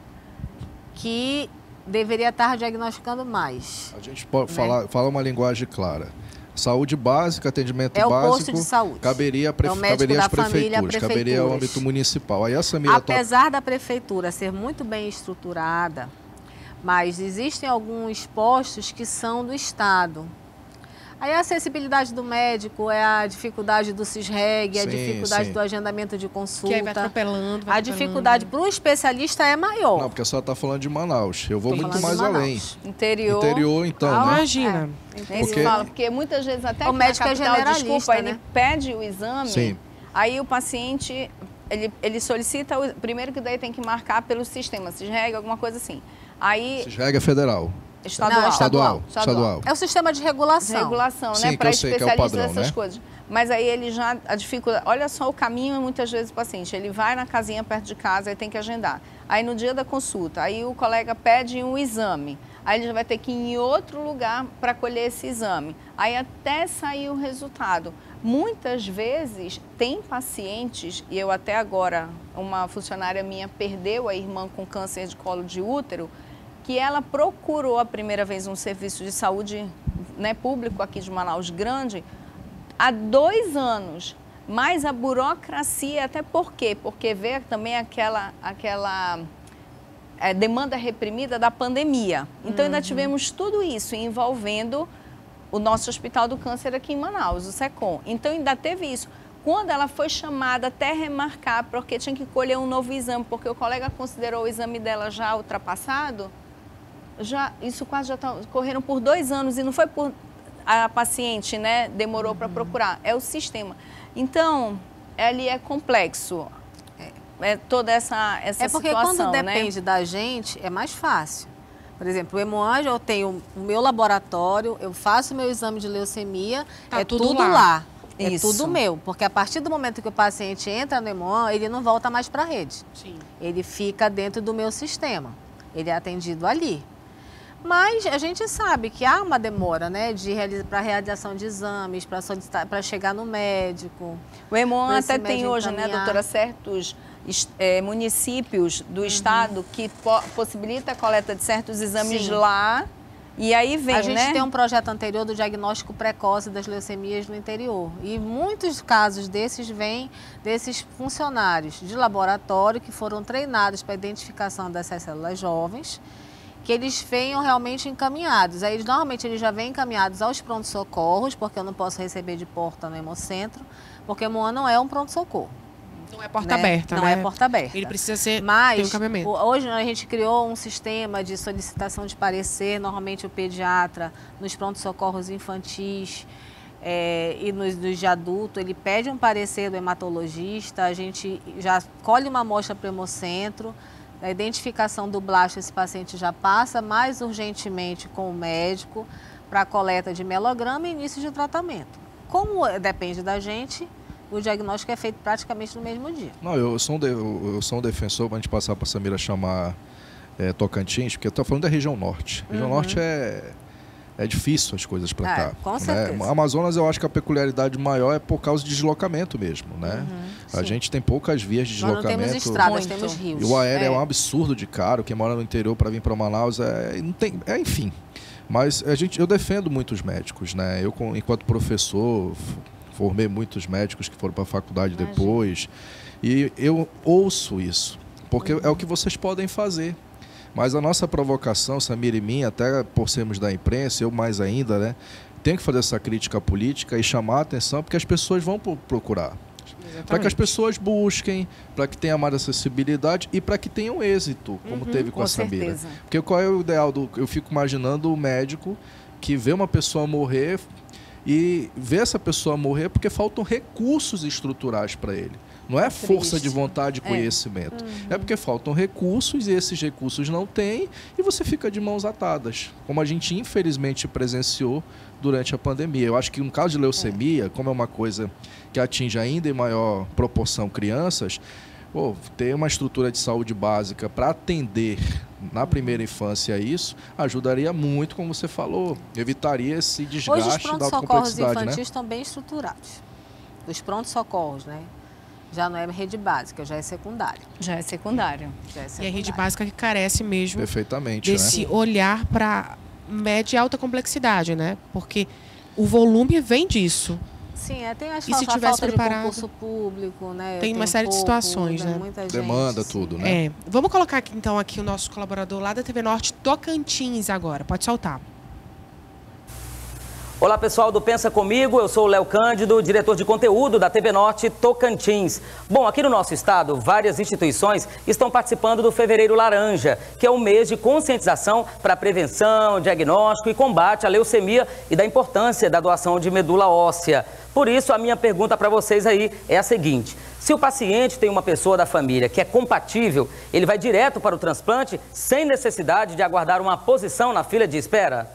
que deveria estar diagnosticando mais. A gente pode né? falar, falar uma linguagem clara. Saúde básica, atendimento é o básico, posto de saúde. caberia, prefe... é o médico caberia da às prefeituras, família, caberia ao âmbito municipal. Aí a Samira Apesar da prefeitura ser muito bem estruturada, mas existem alguns postos que são do Estado. Aí a acessibilidade do médico é a dificuldade do CISREG, a Sim, dificuldade sim. do agendamento de consulta. Que aí vai atropelando, vai a atropelando. dificuldade para o especialista é maior. Não, porque a senhora está falando de Manaus. Eu vou Tô muito falando mais de além. Manaus. Interior. Interior, então, Ah, né? Imagina. É, Nem se Porque- fala, porque muitas vezes até O que médico na é capital, generalista, desculpa, né? ele pede o exame, Sim. aí o paciente, ele, ele solicita, o, primeiro que daí tem que marcar pelo sistema, CISREG, alguma coisa assim. Aí, CISREG é federal. estadual. Não, Estadual. Estadual. Estadual. É o sistema de regulação. Regulação, Sim, né? que Para eu sei que é o especialistas padrão, dessas né? coisas. Mas aí ele já, a dificuldade, olha só o caminho muitas vezes do paciente, ele vai na casinha perto de casa e tem que agendar. Aí no dia da consulta, aí o colega pede um exame. aí ele já vai ter que ir em outro lugar para colher esse exame. Aí até sair o resultado. Muitas vezes tem pacientes, e eu até agora, uma funcionária minha perdeu a irmã com câncer de colo de útero, que ela procurou a primeira vez um serviço de saúde, né, público aqui de Manaus Grande há dois anos. Mas a burocracia, até por quê? Porque vê também aquela, aquela é, demanda reprimida da pandemia. Então, uhum. ainda tivemos tudo isso envolvendo o nosso Hospital do Câncer aqui em Manaus, o SECOM. Então, ainda teve isso. Quando ela foi chamada até remarcar, porque tinha que colher um novo exame, porque o colega considerou o exame dela já ultrapassado, já, isso quase já tá, correram por dois anos e não foi por a paciente, né, demorou uhum. para procurar, é o sistema. Então, ali é complexo, é, é toda essa, essa é porque situação, quando depende né? da gente, é mais fácil. Por exemplo, o Hemoanjo, eu tenho o meu laboratório, eu faço meu exame de leucemia, tá é tudo, tudo lá. lá. É Isso. tudo meu, porque a partir do momento que o paciente entra no Hemoan, ele não volta mais para a rede. Sim. Ele fica dentro do meu sistema, ele é atendido ali. Mas a gente sabe que há uma demora, né, de para realização de exames, para solicitar, para chegar no médico. O Hemoan até tem hoje, encaminhar. né, doutora, certos é, municípios do uhum. estado que po possibilita a coleta de certos exames Sim. lá. E aí vem, A gente né? tem um projeto anterior do diagnóstico precoce das leucemias no interior. E muitos casos desses vêm desses funcionários de laboratório que foram treinados para a identificação dessas células jovens, que eles venham realmente encaminhados. Aí, normalmente, eles já vêm encaminhados aos pronto-socorros, porque eu não posso receber de porta no Hemocentro, porque o Hemoan não é um pronto-socorro. Não é porta né? aberta, Não né? é porta aberta. Ele precisa ser Mas, tem um encaminhamento. Hoje a gente criou um sistema de solicitação de parecer, normalmente o pediatra, nos pronto-socorros infantis é, e nos, nos de adulto, ele pede um parecer do hematologista, a gente já colhe uma amostra para o Hemocentro, a identificação do blasto, esse paciente já passa mais urgentemente com o médico para a coleta de melograma e início de tratamento. Como depende da gente, o diagnóstico é feito praticamente no mesmo dia. Não, eu sou um, de, eu sou um defensor, para a gente passar para a Samira chamar é, Tocantins, porque eu estou falando da região norte. A região uhum. norte é, é difícil as coisas para é, cá. Com né? certeza. Amazonas, eu acho que a peculiaridade maior é por causa de deslocamento mesmo, né? Uhum, a gente tem poucas vias de deslocamento. Nós não temos estradas, temos rios. E o aéreo é. é um absurdo de caro. Quem mora no interior para vir para Manaus é, não tem, é enfim. Mas a gente, eu defendo muitos médicos, né? Eu, enquanto professor, formei muitos médicos que foram para a faculdade Imagina. depois. E eu ouço isso, porque uhum. é o que vocês podem fazer. Mas a nossa provocação, Samira e minha, até por sermos da imprensa, eu mais ainda, né? Tem que fazer essa crítica política e chamar a atenção, porque as pessoas vão procurar. Para que as pessoas busquem, para que tenha mais acessibilidade e para que tenham êxito, como uhum, teve com, com a Samira. Certeza. Porque qual é o ideal? Do, eu fico imaginando o médico que vê uma pessoa morrer e vê essa pessoa morrer porque faltam recursos estruturais para ele. Não é força de vontade e conhecimento. É. Uhum. é porque faltam recursos e esses recursos não tem e você fica de mãos atadas, como a gente infelizmente presenciou durante a pandemia. Eu acho que no caso de leucemia, é. como é uma coisa que atinge ainda em maior proporção crianças, pô, ter uma estrutura de saúde básica para atender na primeira infância isso, ajudaria muito, como você falou, evitaria esse desgaste da complexidade. Hoje os pronto-socorros infantis né? estão bem estruturados. Os pronto-socorros, né? Já não é rede básica, já é secundário. Já é secundário. Já é secundário. E a rede básica que carece mesmo Perfeitamente, desse né? olhar para média e alta complexidade, né? Porque o volume vem disso. Sim, é, tem as e se tivesse preparado, de concurso público, né? Tem, tem uma série pouco, de situações, né? Muita gente, demanda sim. tudo, né? É. Vamos colocar aqui então aqui o nosso colaborador lá da T V Norte Tocantins agora. Pode soltar. Olá pessoal do Pensa Comigo, eu sou o Léo Cândido, diretor de conteúdo da T V Norte Tocantins. Bom, aqui no nosso estado, várias instituições estão participando do Fevereiro Laranja, que é um mês de conscientização para prevenção, diagnóstico e combate à leucemia e da importância da doação de medula óssea. Por isso, a minha pergunta para vocês aí é a seguinte: se o paciente tem uma pessoa da família que é compatível, ele vai direto para o transplante sem necessidade de aguardar uma posição na fila de espera?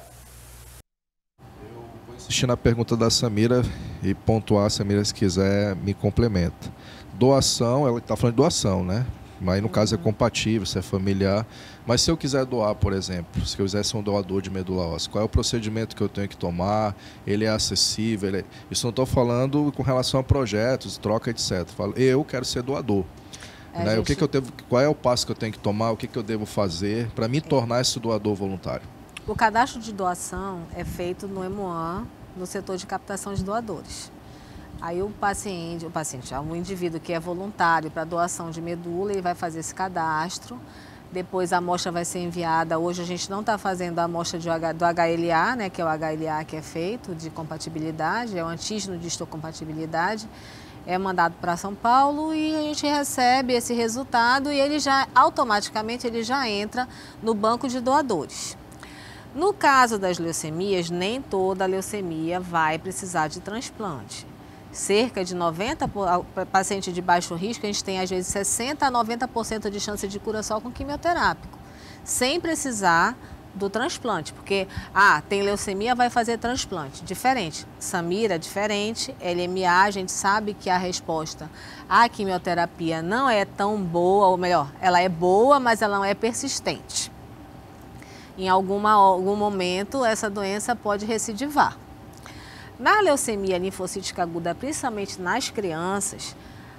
Assistir na pergunta da Samira e pontuar, Samira, se quiser, me complementa. Doação, ela está falando de doação, né? Mas no caso é compatível, se é familiar. Mas se eu quiser doar, por exemplo, se eu quiser ser um doador de medula óssea, qual é o procedimento que eu tenho que tomar? Ele é acessível? Ele é... Isso não estou falando com relação a projetos, troca, etcétera. Falo, eu quero ser doador. É, né? gente... O que que eu devo, qual é o passo que eu tenho que tomar? O que, que eu devo fazer para me tornar esse doador voluntário? O cadastro de doação é feito no EMUAN, no setor de captação de doadores. Aí o paciente, o paciente, o indivíduo que é voluntário para doação de medula, ele vai fazer esse cadastro. Depois a amostra vai ser enviada. Hoje a gente não está fazendo a amostra de, do H L A, né, que é o H L A que é feito de compatibilidade, é o antígeno de histocompatibilidade. É mandado para São Paulo e a gente recebe esse resultado e ele já automaticamente ele já entra no banco de doadores. No caso das leucemias, nem toda leucemia vai precisar de transplante. Cerca de noventa por cento paciente de baixo risco, a gente tem às vezes sessenta a noventa por cento de chance de cura só com quimioterápico, sem precisar do transplante, porque, ah, tem leucemia, vai fazer transplante. Diferente. Samira, diferente. L M A, a gente sabe que a resposta à quimioterapia não é tão boa, ou melhor, ela é boa, mas ela não é persistente. Em alguma, algum momento, essa doença pode recidivar. Na leucemia linfocítica aguda, principalmente nas crianças,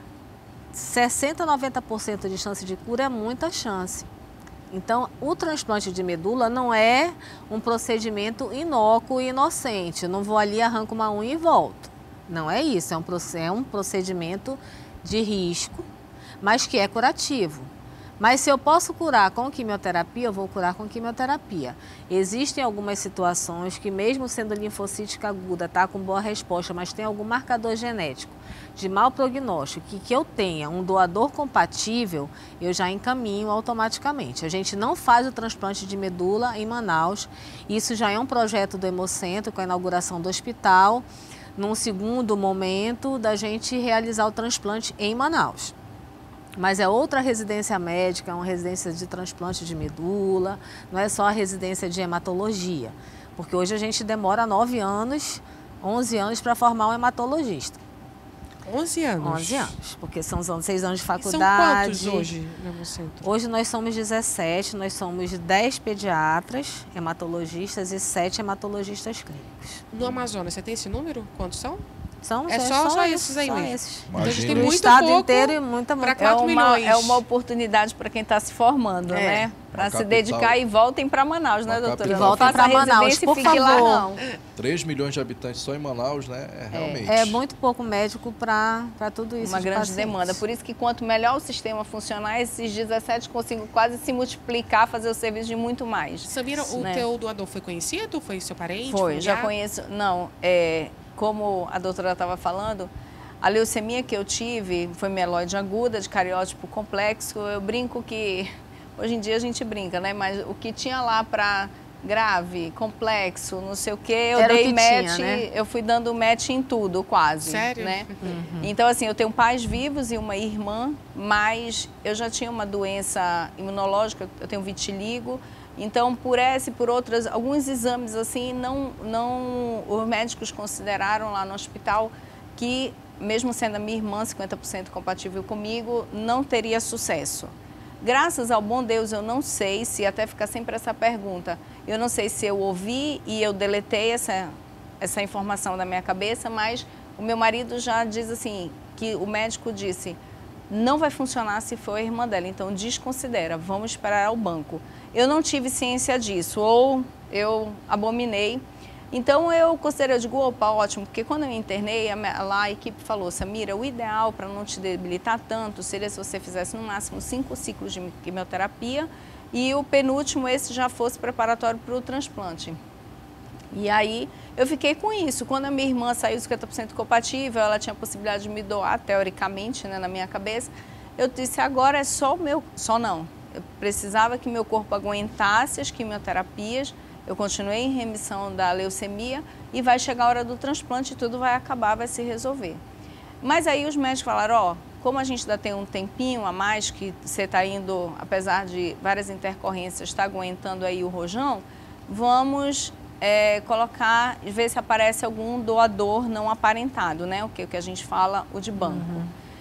sessenta a noventa por cento de chance de cura é muita chance. Então, o transplante de medula não é um procedimento inócuo e inocente. Eu não vou ali, arranco uma unha e volto. Não é isso, é um, é um procedimento de risco, mas que é curativo. Mas se eu posso curar com quimioterapia, eu vou curar com quimioterapia. Existem algumas situações que mesmo sendo linfocítica aguda, tá com boa resposta, mas tem algum marcador genético de mau prognóstico, que, que eu tenha um doador compatível, eu já encaminho automaticamente. A gente não faz o transplante de medula em Manaus, isso já é um projeto do Hemocentro, com a inauguração do hospital, num segundo momento da gente realizar o transplante em Manaus. Mas é outra residência médica, é uma residência de transplante de medula, não é só a residência de hematologia, porque hoje a gente demora nove anos, onze anos para formar um hematologista. onze anos? onze anos, porque são seis anos de faculdade. E são quantos hoje no Hemocentro? Hoje nós somos dezessete, nós somos dez pediatras, hematologistas e sete hematologistas clínicos. No Amazonas, você tem esse número? Quantos são? São, é só, só, só esses aí só mesmo. Esses. Então a gente tem no muito estado pouco inteiro e muita para é quatro uma, milhões. É uma oportunidade para quem está se formando, é. né? Para se capital, dedicar e voltem para Manaus, né, doutora? E voltem para Manaus, por fique favor. Lá, não. três milhões de habitantes só em Manaus, né? É realmente. É, é muito pouco médico para tudo isso. Uma de grande pacientes. demanda. Por isso que quanto melhor o sistema funcionar, esses dezessete consigam quase se multiplicar, fazer o serviço de muito mais. Samira, o né? teu doador foi conhecido? Foi seu parente? Foi, familiar? já conheço. Não, é, como a doutora estava falando, a leucemia que eu tive foi mieloide aguda, de cariótipo complexo. Eu brinco que, hoje em dia a gente brinca, né? Mas o que tinha lá para grave, complexo, não sei o quê, eu Era dei o que match, tinha, né? eu fui dando match em tudo, quase. Sério? Né? Uhum. Então, assim, eu tenho pais vivos e uma irmã, mas eu já tinha uma doença imunológica, eu tenho vitiligo. Então, por essa e por outras, alguns exames, assim, não, não, os médicos consideraram lá no hospital que, mesmo sendo a minha irmã cinquenta por cento compatível comigo, não teria sucesso. Graças ao bom Deus, eu não sei se, até fica sempre essa pergunta, eu não sei se eu ouvi e eu deletei essa, essa informação da minha cabeça, mas o meu marido já diz assim, que o médico disse, não vai funcionar se for a irmã dela, então desconsidera, vamos esperar ao banco. Eu não tive ciência disso, ou eu abominei. Então, eu considero, eu digo, opa, ótimo, porque quando eu me internei, a, lá a equipe falou, Samira, o ideal para não te debilitar tanto seria se você fizesse no máximo cinco ciclos de quimioterapia e o penúltimo, esse já fosse preparatório para o transplante. E aí, eu fiquei com isso. Quando a minha irmã saiu cinquenta por cento compatível, ela tinha a possibilidade de me doar, teoricamente, né, na minha cabeça, eu disse, agora é só o meu, só não. Eu precisava que meu corpo aguentasse as quimioterapias. Eu continuei em remissão da leucemia e vai chegar a hora do transplante e tudo vai acabar, vai se resolver. Mas aí os médicos falaram, ó, como a gente ainda tem um tempinho a mais, que você está indo, apesar de várias intercorrências, está aguentando aí o rojão, vamos é, colocar, ver se aparece algum doador não aparentado, né? O que, o que a gente fala, o de banco. Uhum.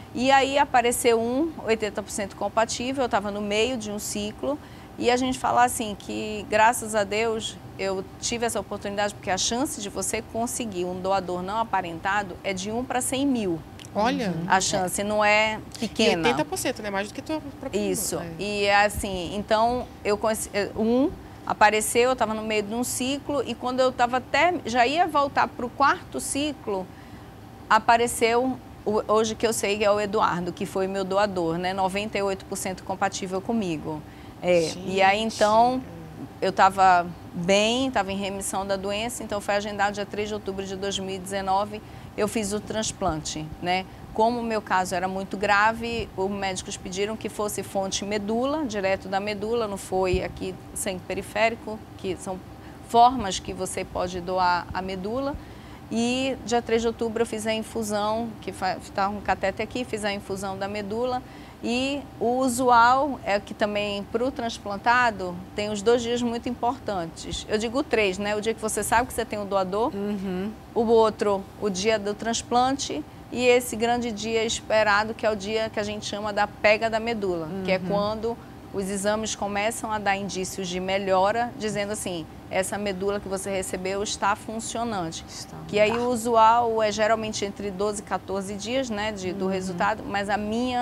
E aí apareceu um, oitenta por cento compatível, eu estava no meio de um ciclo. E a gente fala assim que, graças a Deus, eu tive essa oportunidade, porque a chance de você conseguir um doador não aparentado é de um para cem mil. Olha. A chance não é pequena. E oitenta por cento, né? Mais do que tu próprio. Isso. É. E assim, então, eu conheci, um apareceu, eu estava no meio de um ciclo, e quando eu estava até, já ia voltar para o quarto ciclo, apareceu, o, hoje que eu sei que é o Eduardo, que foi meu doador, né? noventa e oito por cento compatível comigo. É, e aí, então, eu estava bem, estava em remissão da doença, então foi agendado dia três de outubro de dois mil e dezenove, eu fiz o transplante, né? Como o meu caso era muito grave, os médicos pediram que fosse fonte medula, direto da medula, não foi aqui sangue periférico, que são formas que você pode doar a medula. E dia três de outubro eu fiz a infusão, que está um catéter aqui, fiz a infusão da medula. E o usual é que também para o transplantado tem os dois dias muito importantes. Eu digo três, né? O dia que você sabe que você tem um doador, uhum. O outro, o dia do transplante, e esse grande dia esperado, que é o dia que a gente chama da pega da medula, uhum. que é quando os exames começam a dar indícios de melhora, dizendo assim, essa medula que você recebeu está funcionante. Está. Que aí o usual é geralmente entre doze e quatorze dias, né, de, do uhum. resultado, mas a minha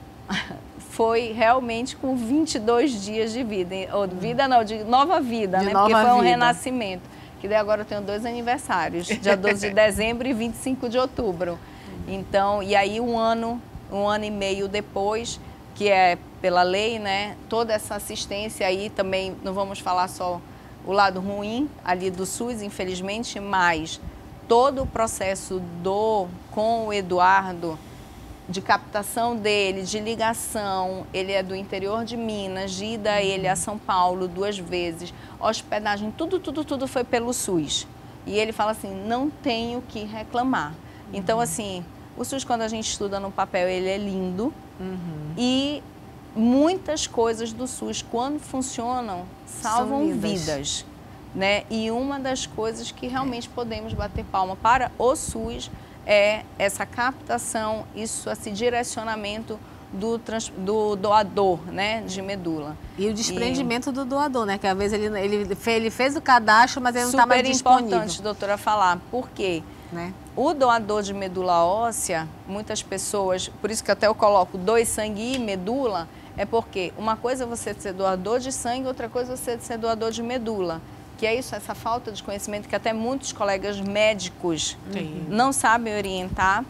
foi realmente com vinte e dois dias de vida, ou vida não, de nova vida, de né, nova porque foi um vida. renascimento. Que daí agora eu tenho dois aniversários, dia doze de dezembro e vinte e cinco de outubro. Então, e aí um ano, um ano e meio depois, que é pela lei, né, toda essa assistência aí também, não vamos falar só o lado ruim ali do SUS, infelizmente, mas todo o processo do, com o Eduardo, de captação dele, de ligação, ele é do interior de Minas, de ida uhum. ele a São Paulo duas vezes, hospedagem, tudo, tudo, tudo foi pelo SUS. E ele fala assim, não tenho que reclamar. Uhum. Então, assim, o SUS, quando a gente estuda no papel, ele é lindo uhum. e muitas coisas do SUS, quando funcionam, salvam vidas. Né? E uma das coisas que realmente podemos bater palma para o SUS é essa captação, isso, esse direcionamento do, trans, do doador, né, de medula. E o desprendimento e... do doador, né? Que às vezes ele, ele, ele fez o cadastro, mas ele não está mais disponível. Super importante, doutora, falar. Por quê? Né? O doador de medula óssea, muitas pessoas, por isso que até eu coloco dois sangue e medula, é porque uma coisa é você ser doador de sangue, outra coisa é você ser doador de medula. Que é isso, essa falta de conhecimento que até muitos colegas médicos Sim. não sabem orientar.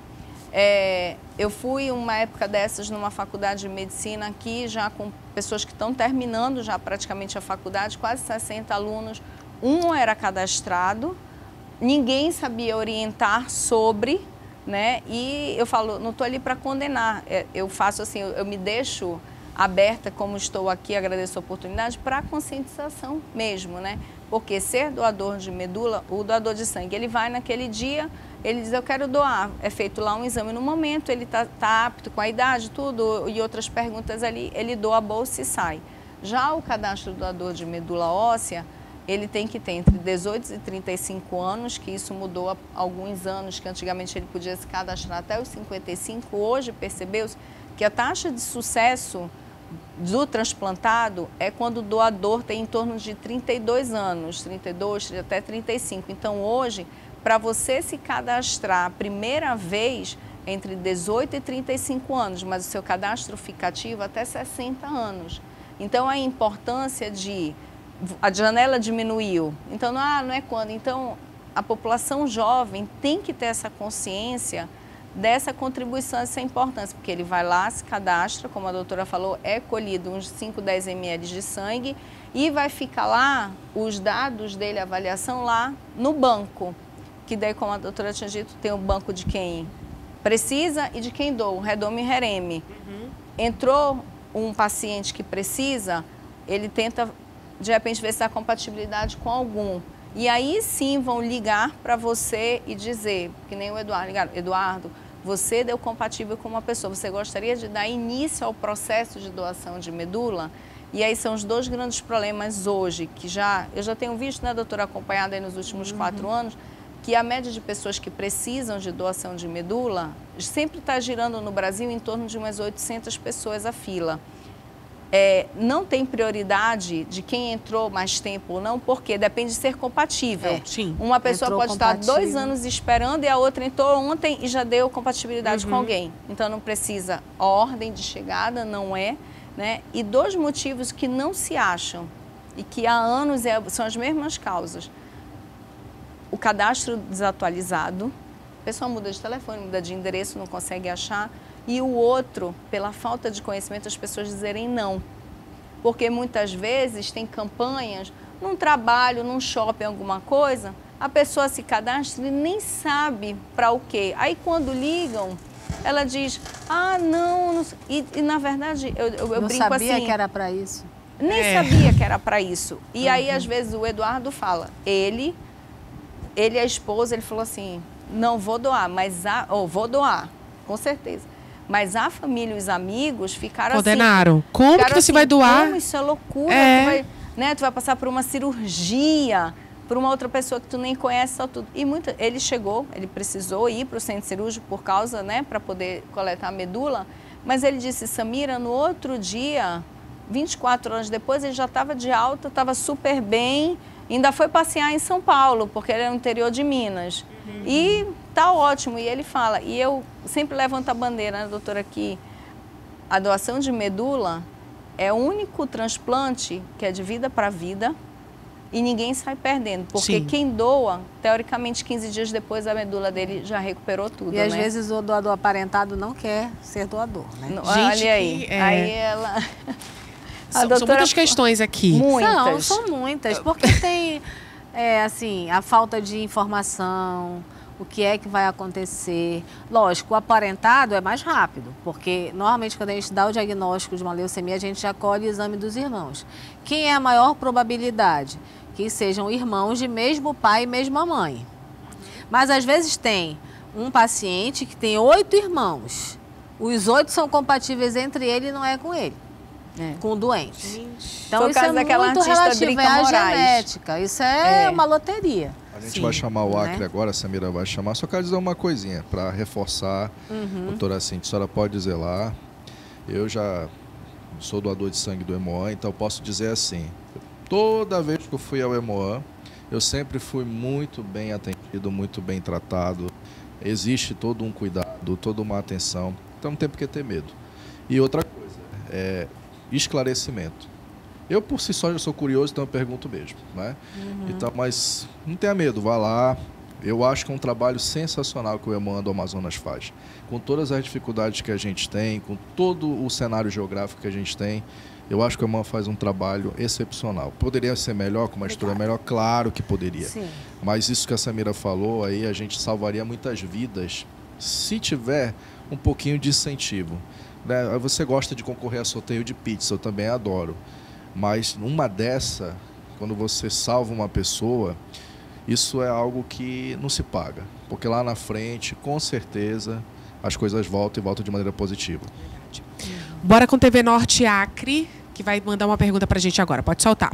É, eu fui uma época dessas numa faculdade de medicina aqui, já com pessoas que estão terminando já praticamente a faculdade, quase sessenta alunos. Um era cadastrado, ninguém sabia orientar sobre, né? E eu falo, não estou ali para condenar, eu faço assim, eu, eu me deixo aberta, como estou aqui, agradeço a oportunidade, para a conscientização mesmo, né? Porque ser doador de medula, o doador de sangue, ele vai naquele dia, ele diz, eu quero doar, é feito lá um exame no momento, ele está tá apto com a idade, tudo, e outras perguntas ali, ele doa a bolsa e sai. Já o cadastro do doador de medula óssea, ele tem que ter entre dezoito e trinta e cinco anos, que isso mudou há alguns anos, que antigamente ele podia se cadastrar até os cinquenta e cinco, hoje percebeu-se que a taxa de sucesso do transplantado é quando o doador tem em torno de trinta e dois anos, trinta e dois, até trinta e cinco. Então, hoje, para você se cadastrar a primeira vez, entre dezoito e trinta e cinco anos, mas o seu cadastro fica ativo até sessenta anos. Então, a importância de... A janela diminuiu. Então, não, ah, não é quando. Então, a população jovem tem que ter essa consciência dessa contribuição, essa importância, porque ele vai lá, se cadastra, como a doutora falou, é colhido uns cinco, dez mililitros de sangue e vai ficar lá os dados dele, a avaliação lá no banco, que daí, como a doutora tinha dito, tem o banco de quem precisa e de quem doa, o redome e rereme. Uhum. Entrou um paciente que precisa, ele tenta, de repente, ver se há compatibilidade com algum. E aí sim vão ligar para você e dizer, que nem o Eduardo, ligaram, Eduardo, você deu compatível com uma pessoa, você gostaria de dar início ao processo de doação de medula? E aí são os dois grandes problemas hoje, que já, eu já tenho visto, né, doutora, acompanhada aí nos últimos uhum. quatro anos, que a média de pessoas que precisam de doação de medula sempre está girando no Brasil em torno de umas oitocentas pessoas a fila. É, não tem prioridade de quem entrou mais tempo ou não, porque depende de ser compatível. É, sim. Uma pessoa Entrou pode estar compatível. dois anos esperando e a outra entrou ontem e já deu compatibilidade Uhum. com alguém. Então não precisa ordem de chegada, não é, né? E dois motivos que não se acham e que há anos é, são as mesmas causas. O cadastro desatualizado, a pessoa muda de telefone, muda de endereço, não consegue achar. E o outro, pela falta de conhecimento, as pessoas dizerem não. Porque muitas vezes tem campanhas, num trabalho, num shopping, alguma coisa, a pessoa se cadastra e nem sabe para o quê. Aí quando ligam, ela diz, ah, não, não... E, e na verdade eu, eu, eu Não brinco sabia assim... que era para isso. Nem É. sabia que era para isso. E Uhum. aí, às vezes, o Eduardo fala, ele, ele e a esposa, ele falou assim, não vou doar, mas a, ou vou doar, com certeza. Mas a família e os amigos ficaram Condenaram. assim... Como ficaram que você assim, vai doar? Como isso é loucura, É. Tu, vai, né, tu vai passar por uma cirurgia, por uma outra pessoa que tu nem conhece, só tudo. E muito, ele chegou, ele precisou ir para o centro cirúrgico por causa, né, para poder coletar a medula, mas ele disse, Samira, no outro dia... vinte e quatro horas depois, ele já estava de alta, estava super bem, ainda foi passear em São Paulo, porque ele é no interior de Minas. Uhum. E tá ótimo, e ele fala, e eu sempre levanto a bandeira, né, doutora, que a doação de medula é o único transplante que é de vida para vida e ninguém sai perdendo, porque Sim. quem doa, teoricamente, quinze dias depois, a medula dele já recuperou tudo, E né? às vezes o doador aparentado não quer ser doador, né? Não, Gente, olha aí, que, é... aí ela... São, doutora- são muitas questões aqui. Muitas. Não, são muitas, porque tem, é, assim, a falta de informação, o que é que vai acontecer. Lógico, o aparentado é mais rápido, porque normalmente quando a gente dá o diagnóstico de uma leucemia, a gente já colhe o exame dos irmãos. Quem é a maior probabilidade? Que sejam irmãos de mesmo pai e mesma mãe. Mas às vezes tem um paciente que tem oito irmãos, os oito são compatíveis entre ele e não é com ele. É. Com o doente. Então Foi o isso caso é daquela muito artista relativo, Drica é a Moraes. genética, isso é, É. uma loteria. A gente Sim, vai chamar o Acre né? agora, a Samira vai chamar. Só quero dizer uma coisinha para reforçar, Uhum. doutora Cintia, a senhora pode dizer lá. Eu já sou doador de sangue do Hemoan, então eu posso dizer assim, toda vez que eu fui ao Hemoan, eu sempre fui muito bem atendido, muito bem tratado. Existe todo um cuidado, toda uma atenção, então não tem por que ter medo. E outra coisa, é esclarecimento. Eu, por si só, já sou curioso, então eu pergunto mesmo, né? Uhum. Então, mas não tenha medo, vá lá. Eu acho que é um trabalho sensacional que o Hemoan do Amazonas faz. Com todas as dificuldades que a gente tem, com todo o cenário geográfico que a gente tem, eu acho que o Hemoan faz um trabalho excepcional. Poderia ser melhor, com uma estrutura melhor? Claro que poderia. Sim. Mas isso que a Samira falou, aí a gente salvaria muitas vidas se tiver um pouquinho de incentivo. Né? Você gosta de concorrer a sorteio de pizza, eu também adoro. Mas numa dessa, quando você salva uma pessoa, isso é algo que não se paga. Porque lá na frente, com certeza, as coisas voltam e voltam de maneira positiva. Bora com T V Norte Acre, que vai mandar uma pergunta pra gente agora. Pode soltar.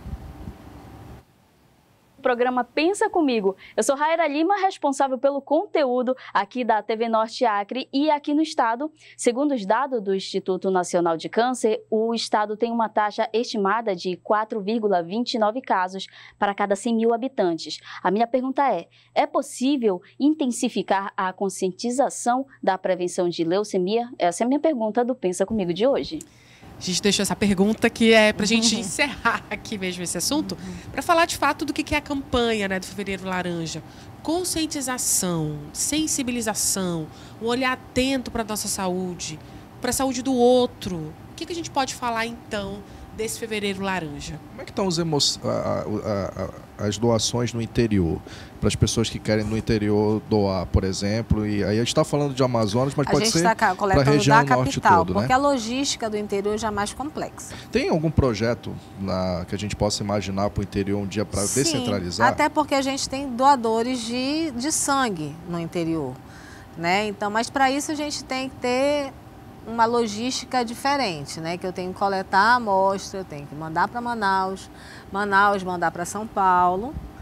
Programa Pensa Comigo. Eu sou Raira Lima, responsável pelo conteúdo aqui da T V Norte Acre e aqui no estado. Segundo os dados do Instituto Nacional de Câncer, o estado tem uma taxa estimada de quatro vírgula vinte e nove casos para cada cem mil habitantes. A minha pergunta é, é possível intensificar a conscientização da prevenção de leucemia? Essa é a minha pergunta do Pensa Comigo de hoje. A gente deixou essa pergunta que é pra gente encerrar aqui mesmo esse assunto, para falar de fato do que é a campanha, né, do Fevereiro Laranja. Conscientização, sensibilização, um olhar atento para a nossa saúde, para a saúde do outro. O que, que a gente pode falar, então, desse Fevereiro Laranja? Como é que estão os emo... a, a, a, as doações no interior? Para as pessoas que querem no interior doar, por exemplo. E aí a gente está falando de Amazonas, mas A pode gente ser está para a coletando região da norte capital, todo, porque né? a logística do interior já é mais complexa. Tem algum projeto na, que a gente possa imaginar para o interior um dia para Sim, descentralizar? até porque a gente tem doadores de, de sangue no interior, né? Então, mas para isso a gente tem que ter uma logística diferente, né? Que eu tenho que coletar a amostra, eu tenho que mandar para Manaus, Manaus mandar para São Paulo,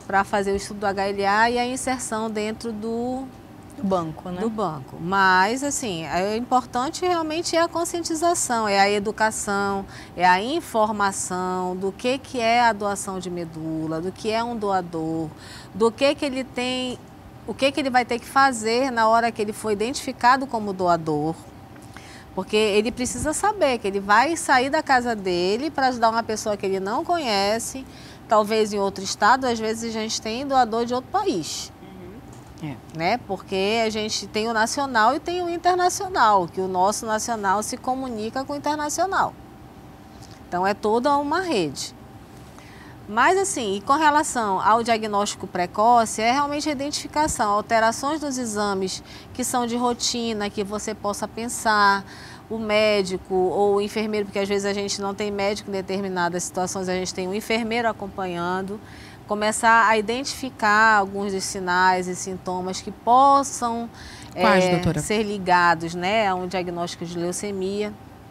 para fazer o estudo do H L A e a inserção dentro do, do banco, né? Do banco. Mas, assim, é importante realmente é a conscientização, é a educação, é a informação do que, que é a doação de medula, do que é um doador, do que, que ele tem, o que, que ele vai ter que fazer na hora que ele for identificado como doador. Porque ele precisa saber que ele vai sair da casa dele para ajudar uma pessoa que ele não conhece, talvez em outro estado. Às vezes a gente tem doador de outro país. Uhum. É. Né? Porque a gente tem o nacional e tem o internacional, que o nosso nacional se comunica com o internacional. Então é toda uma rede. Mas assim, e com relação ao diagnóstico precoce, é realmente a identificação, alterações dos exames que são de rotina, que você possa pensar, o médico ou o enfermeiro, porque às vezes a gente não tem médico em determinadas situações, a gente tem um enfermeiro acompanhando, começar a identificar alguns dos sinais e sintomas que possam Quais, é, doutora? ser ligados, né, a um diagnóstico de leucemia.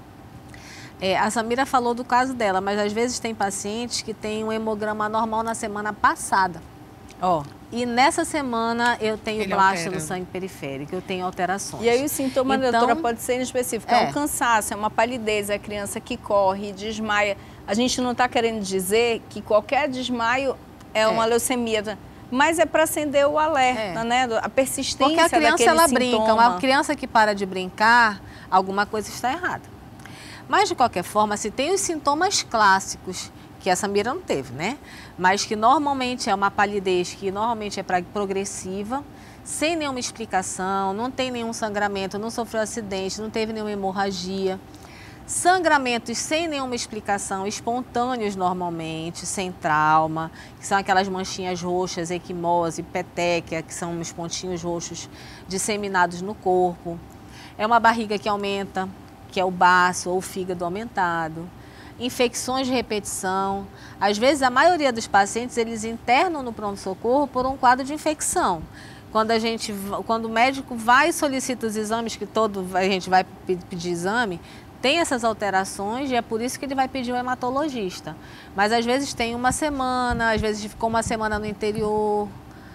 É, a Samira falou do caso dela, mas às vezes tem pacientes que têm um hemograma normal na semana passada. Ó, e nessa semana eu tenho Ele blasto altera. no sangue periférico, eu tenho alterações. E aí o sintoma da Então, doutora pode ser específico, é. é um cansaço, é uma palidez, é a criança que corre, desmaia. A gente não está querendo dizer que qualquer desmaio é, é. uma leucemia, mas é para acender o alerta, é. né? A persistência Porque a criança ela sintoma. brinca, uma criança que para de brincar, alguma coisa está errada. Mas, de qualquer forma, se tem os sintomas clássicos, que a Samira não teve, né? Mas que normalmente é uma palidez, que normalmente é progressiva, sem nenhuma explicação, não tem nenhum sangramento, não sofreu acidente, não teve nenhuma hemorragia. Sangramentos sem nenhuma explicação, espontâneos normalmente, sem trauma, que são aquelas manchinhas roxas, equimose, petequia, que são uns pontinhos roxos disseminados no corpo. É uma barriga que aumenta, que é o baço ou o fígado aumentado, infecções de repetição. Às vezes, a maioria dos pacientes, eles internam no pronto-socorro por um quadro de infecção. Quando, a gente, quando o médico vai e solicita os exames, que todo a gente vai pedir exame, tem essas alterações e é por isso que ele vai pedir o hematologista. Mas, às vezes, tem uma semana, às vezes ficou uma semana no interior,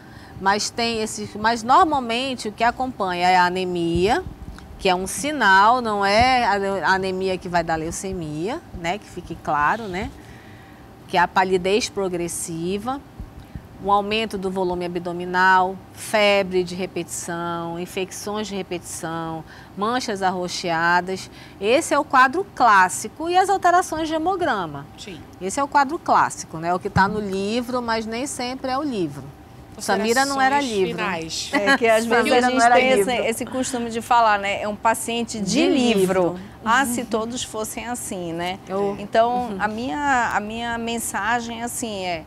mas tem esses, mas normalmente o que acompanha é a anemia, que é um sinal, não é a anemia que vai dar leucemia, né? Que fique claro, né? Que é a palidez progressiva, um aumento do volume abdominal, febre de repetição, infecções de repetição, manchas arroxeadas. Esse é o quadro clássico e as alterações de hemograma. Sim. Esse é o quadro clássico, né? O que está no livro, mas nem sempre é o livro. Samira não era livro. Finais. É que às vezes a gente tem esse, livro. esse costume de falar, né? É um paciente de, De livro. livro. Ah, se todos fossem assim, né? Eu- Então, a minha, a minha mensagem, assim, é...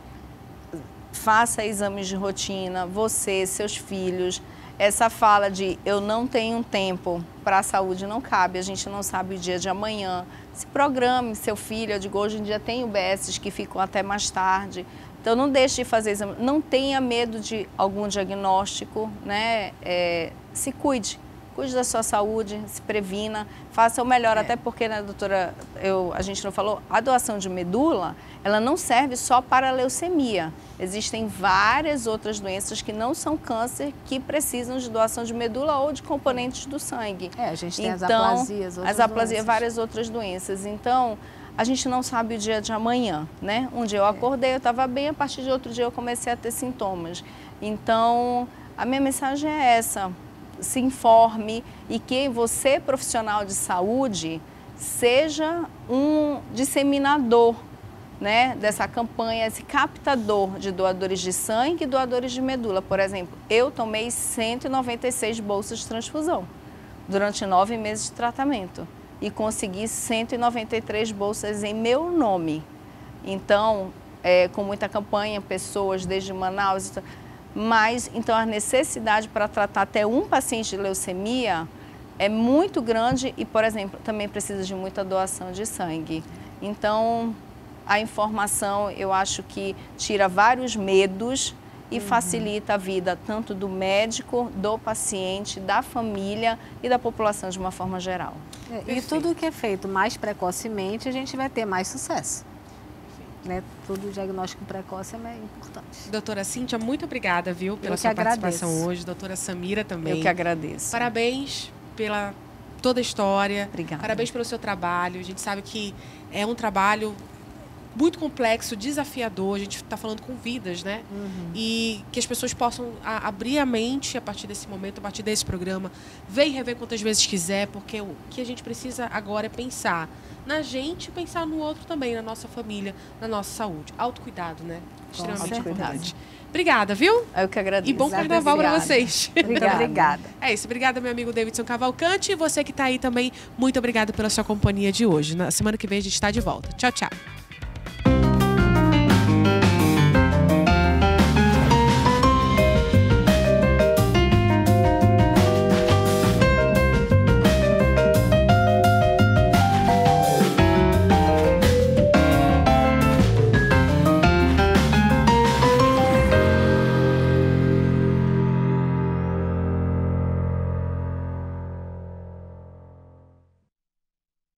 Faça exames de rotina, você, seus filhos. Essa fala de eu não tenho tempo para a saúde não cabe, a gente não sabe o dia de amanhã. Se programe seu filho, eu digo, hoje em dia tem U B Ss que ficam até mais tarde. Então, não deixe de fazer exame, não tenha medo de algum diagnóstico, né? É, se cuide, cuide da sua saúde, se previna, faça o melhor, É. até porque, né, doutora, eu, a gente não falou, a doação de medula, ela não serve só para a leucemia. Existem várias outras doenças que não são câncer, que precisam de doação de medula ou de componentes do sangue. É, a gente tem as Então, aplasias, outras as aplasias, doenças. várias outras doenças. Então, a gente não sabe o dia de amanhã, né? Um dia eu acordei, eu estava bem, a partir de outro dia eu comecei a ter sintomas. Então, a minha mensagem é essa, se informe e que você, profissional de saúde, seja um disseminador, né, dessa campanha, esse captador de doadores de sangue e doadores de medula. Por exemplo, eu tomei cento e noventa e seis bolsas de transfusão durante nove meses de tratamento e consegui cento e noventa e três bolsas em meu nome. Então, é, com muita campanha, pessoas desde Manaus, mas então a necessidade para tratar até um paciente de leucemia é muito grande e, por exemplo, também precisa de muita doação de sangue. Então, a informação, eu acho que tira vários medos e uhum. facilita a vida tanto do médico, do paciente, da família e da população de uma forma geral. É, e tudo que é feito mais precocemente, a gente vai ter mais sucesso. né, todo diagnóstico precoce é importante. Doutora Cíntia, muito obrigada, viu, pela Eu sua que agradeço. participação hoje. Doutora Samira também. Eu que agradeço. Parabéns pela toda a história. Obrigada. Parabéns pelo seu trabalho. A gente sabe que é um trabalho muito complexo, desafiador. A gente está falando com vidas, né? Uhum. E que as pessoas possam a, abrir a mente a partir desse momento, a partir desse programa. Vem rever quantas vezes quiser, porque o que a gente precisa agora é pensar na gente e pensar no outro também, na nossa família, na nossa saúde. Autocuidado, né? Extremamente importante. Obrigada, viu? Eu que agradeço. E bom carnaval para vocês. Muito obrigada. É isso. Obrigada, meu amigo Davidson Cavalcante. E você que está aí também, muito obrigada pela sua companhia de hoje. Na semana que vem a gente está de volta. Tchau, tchau.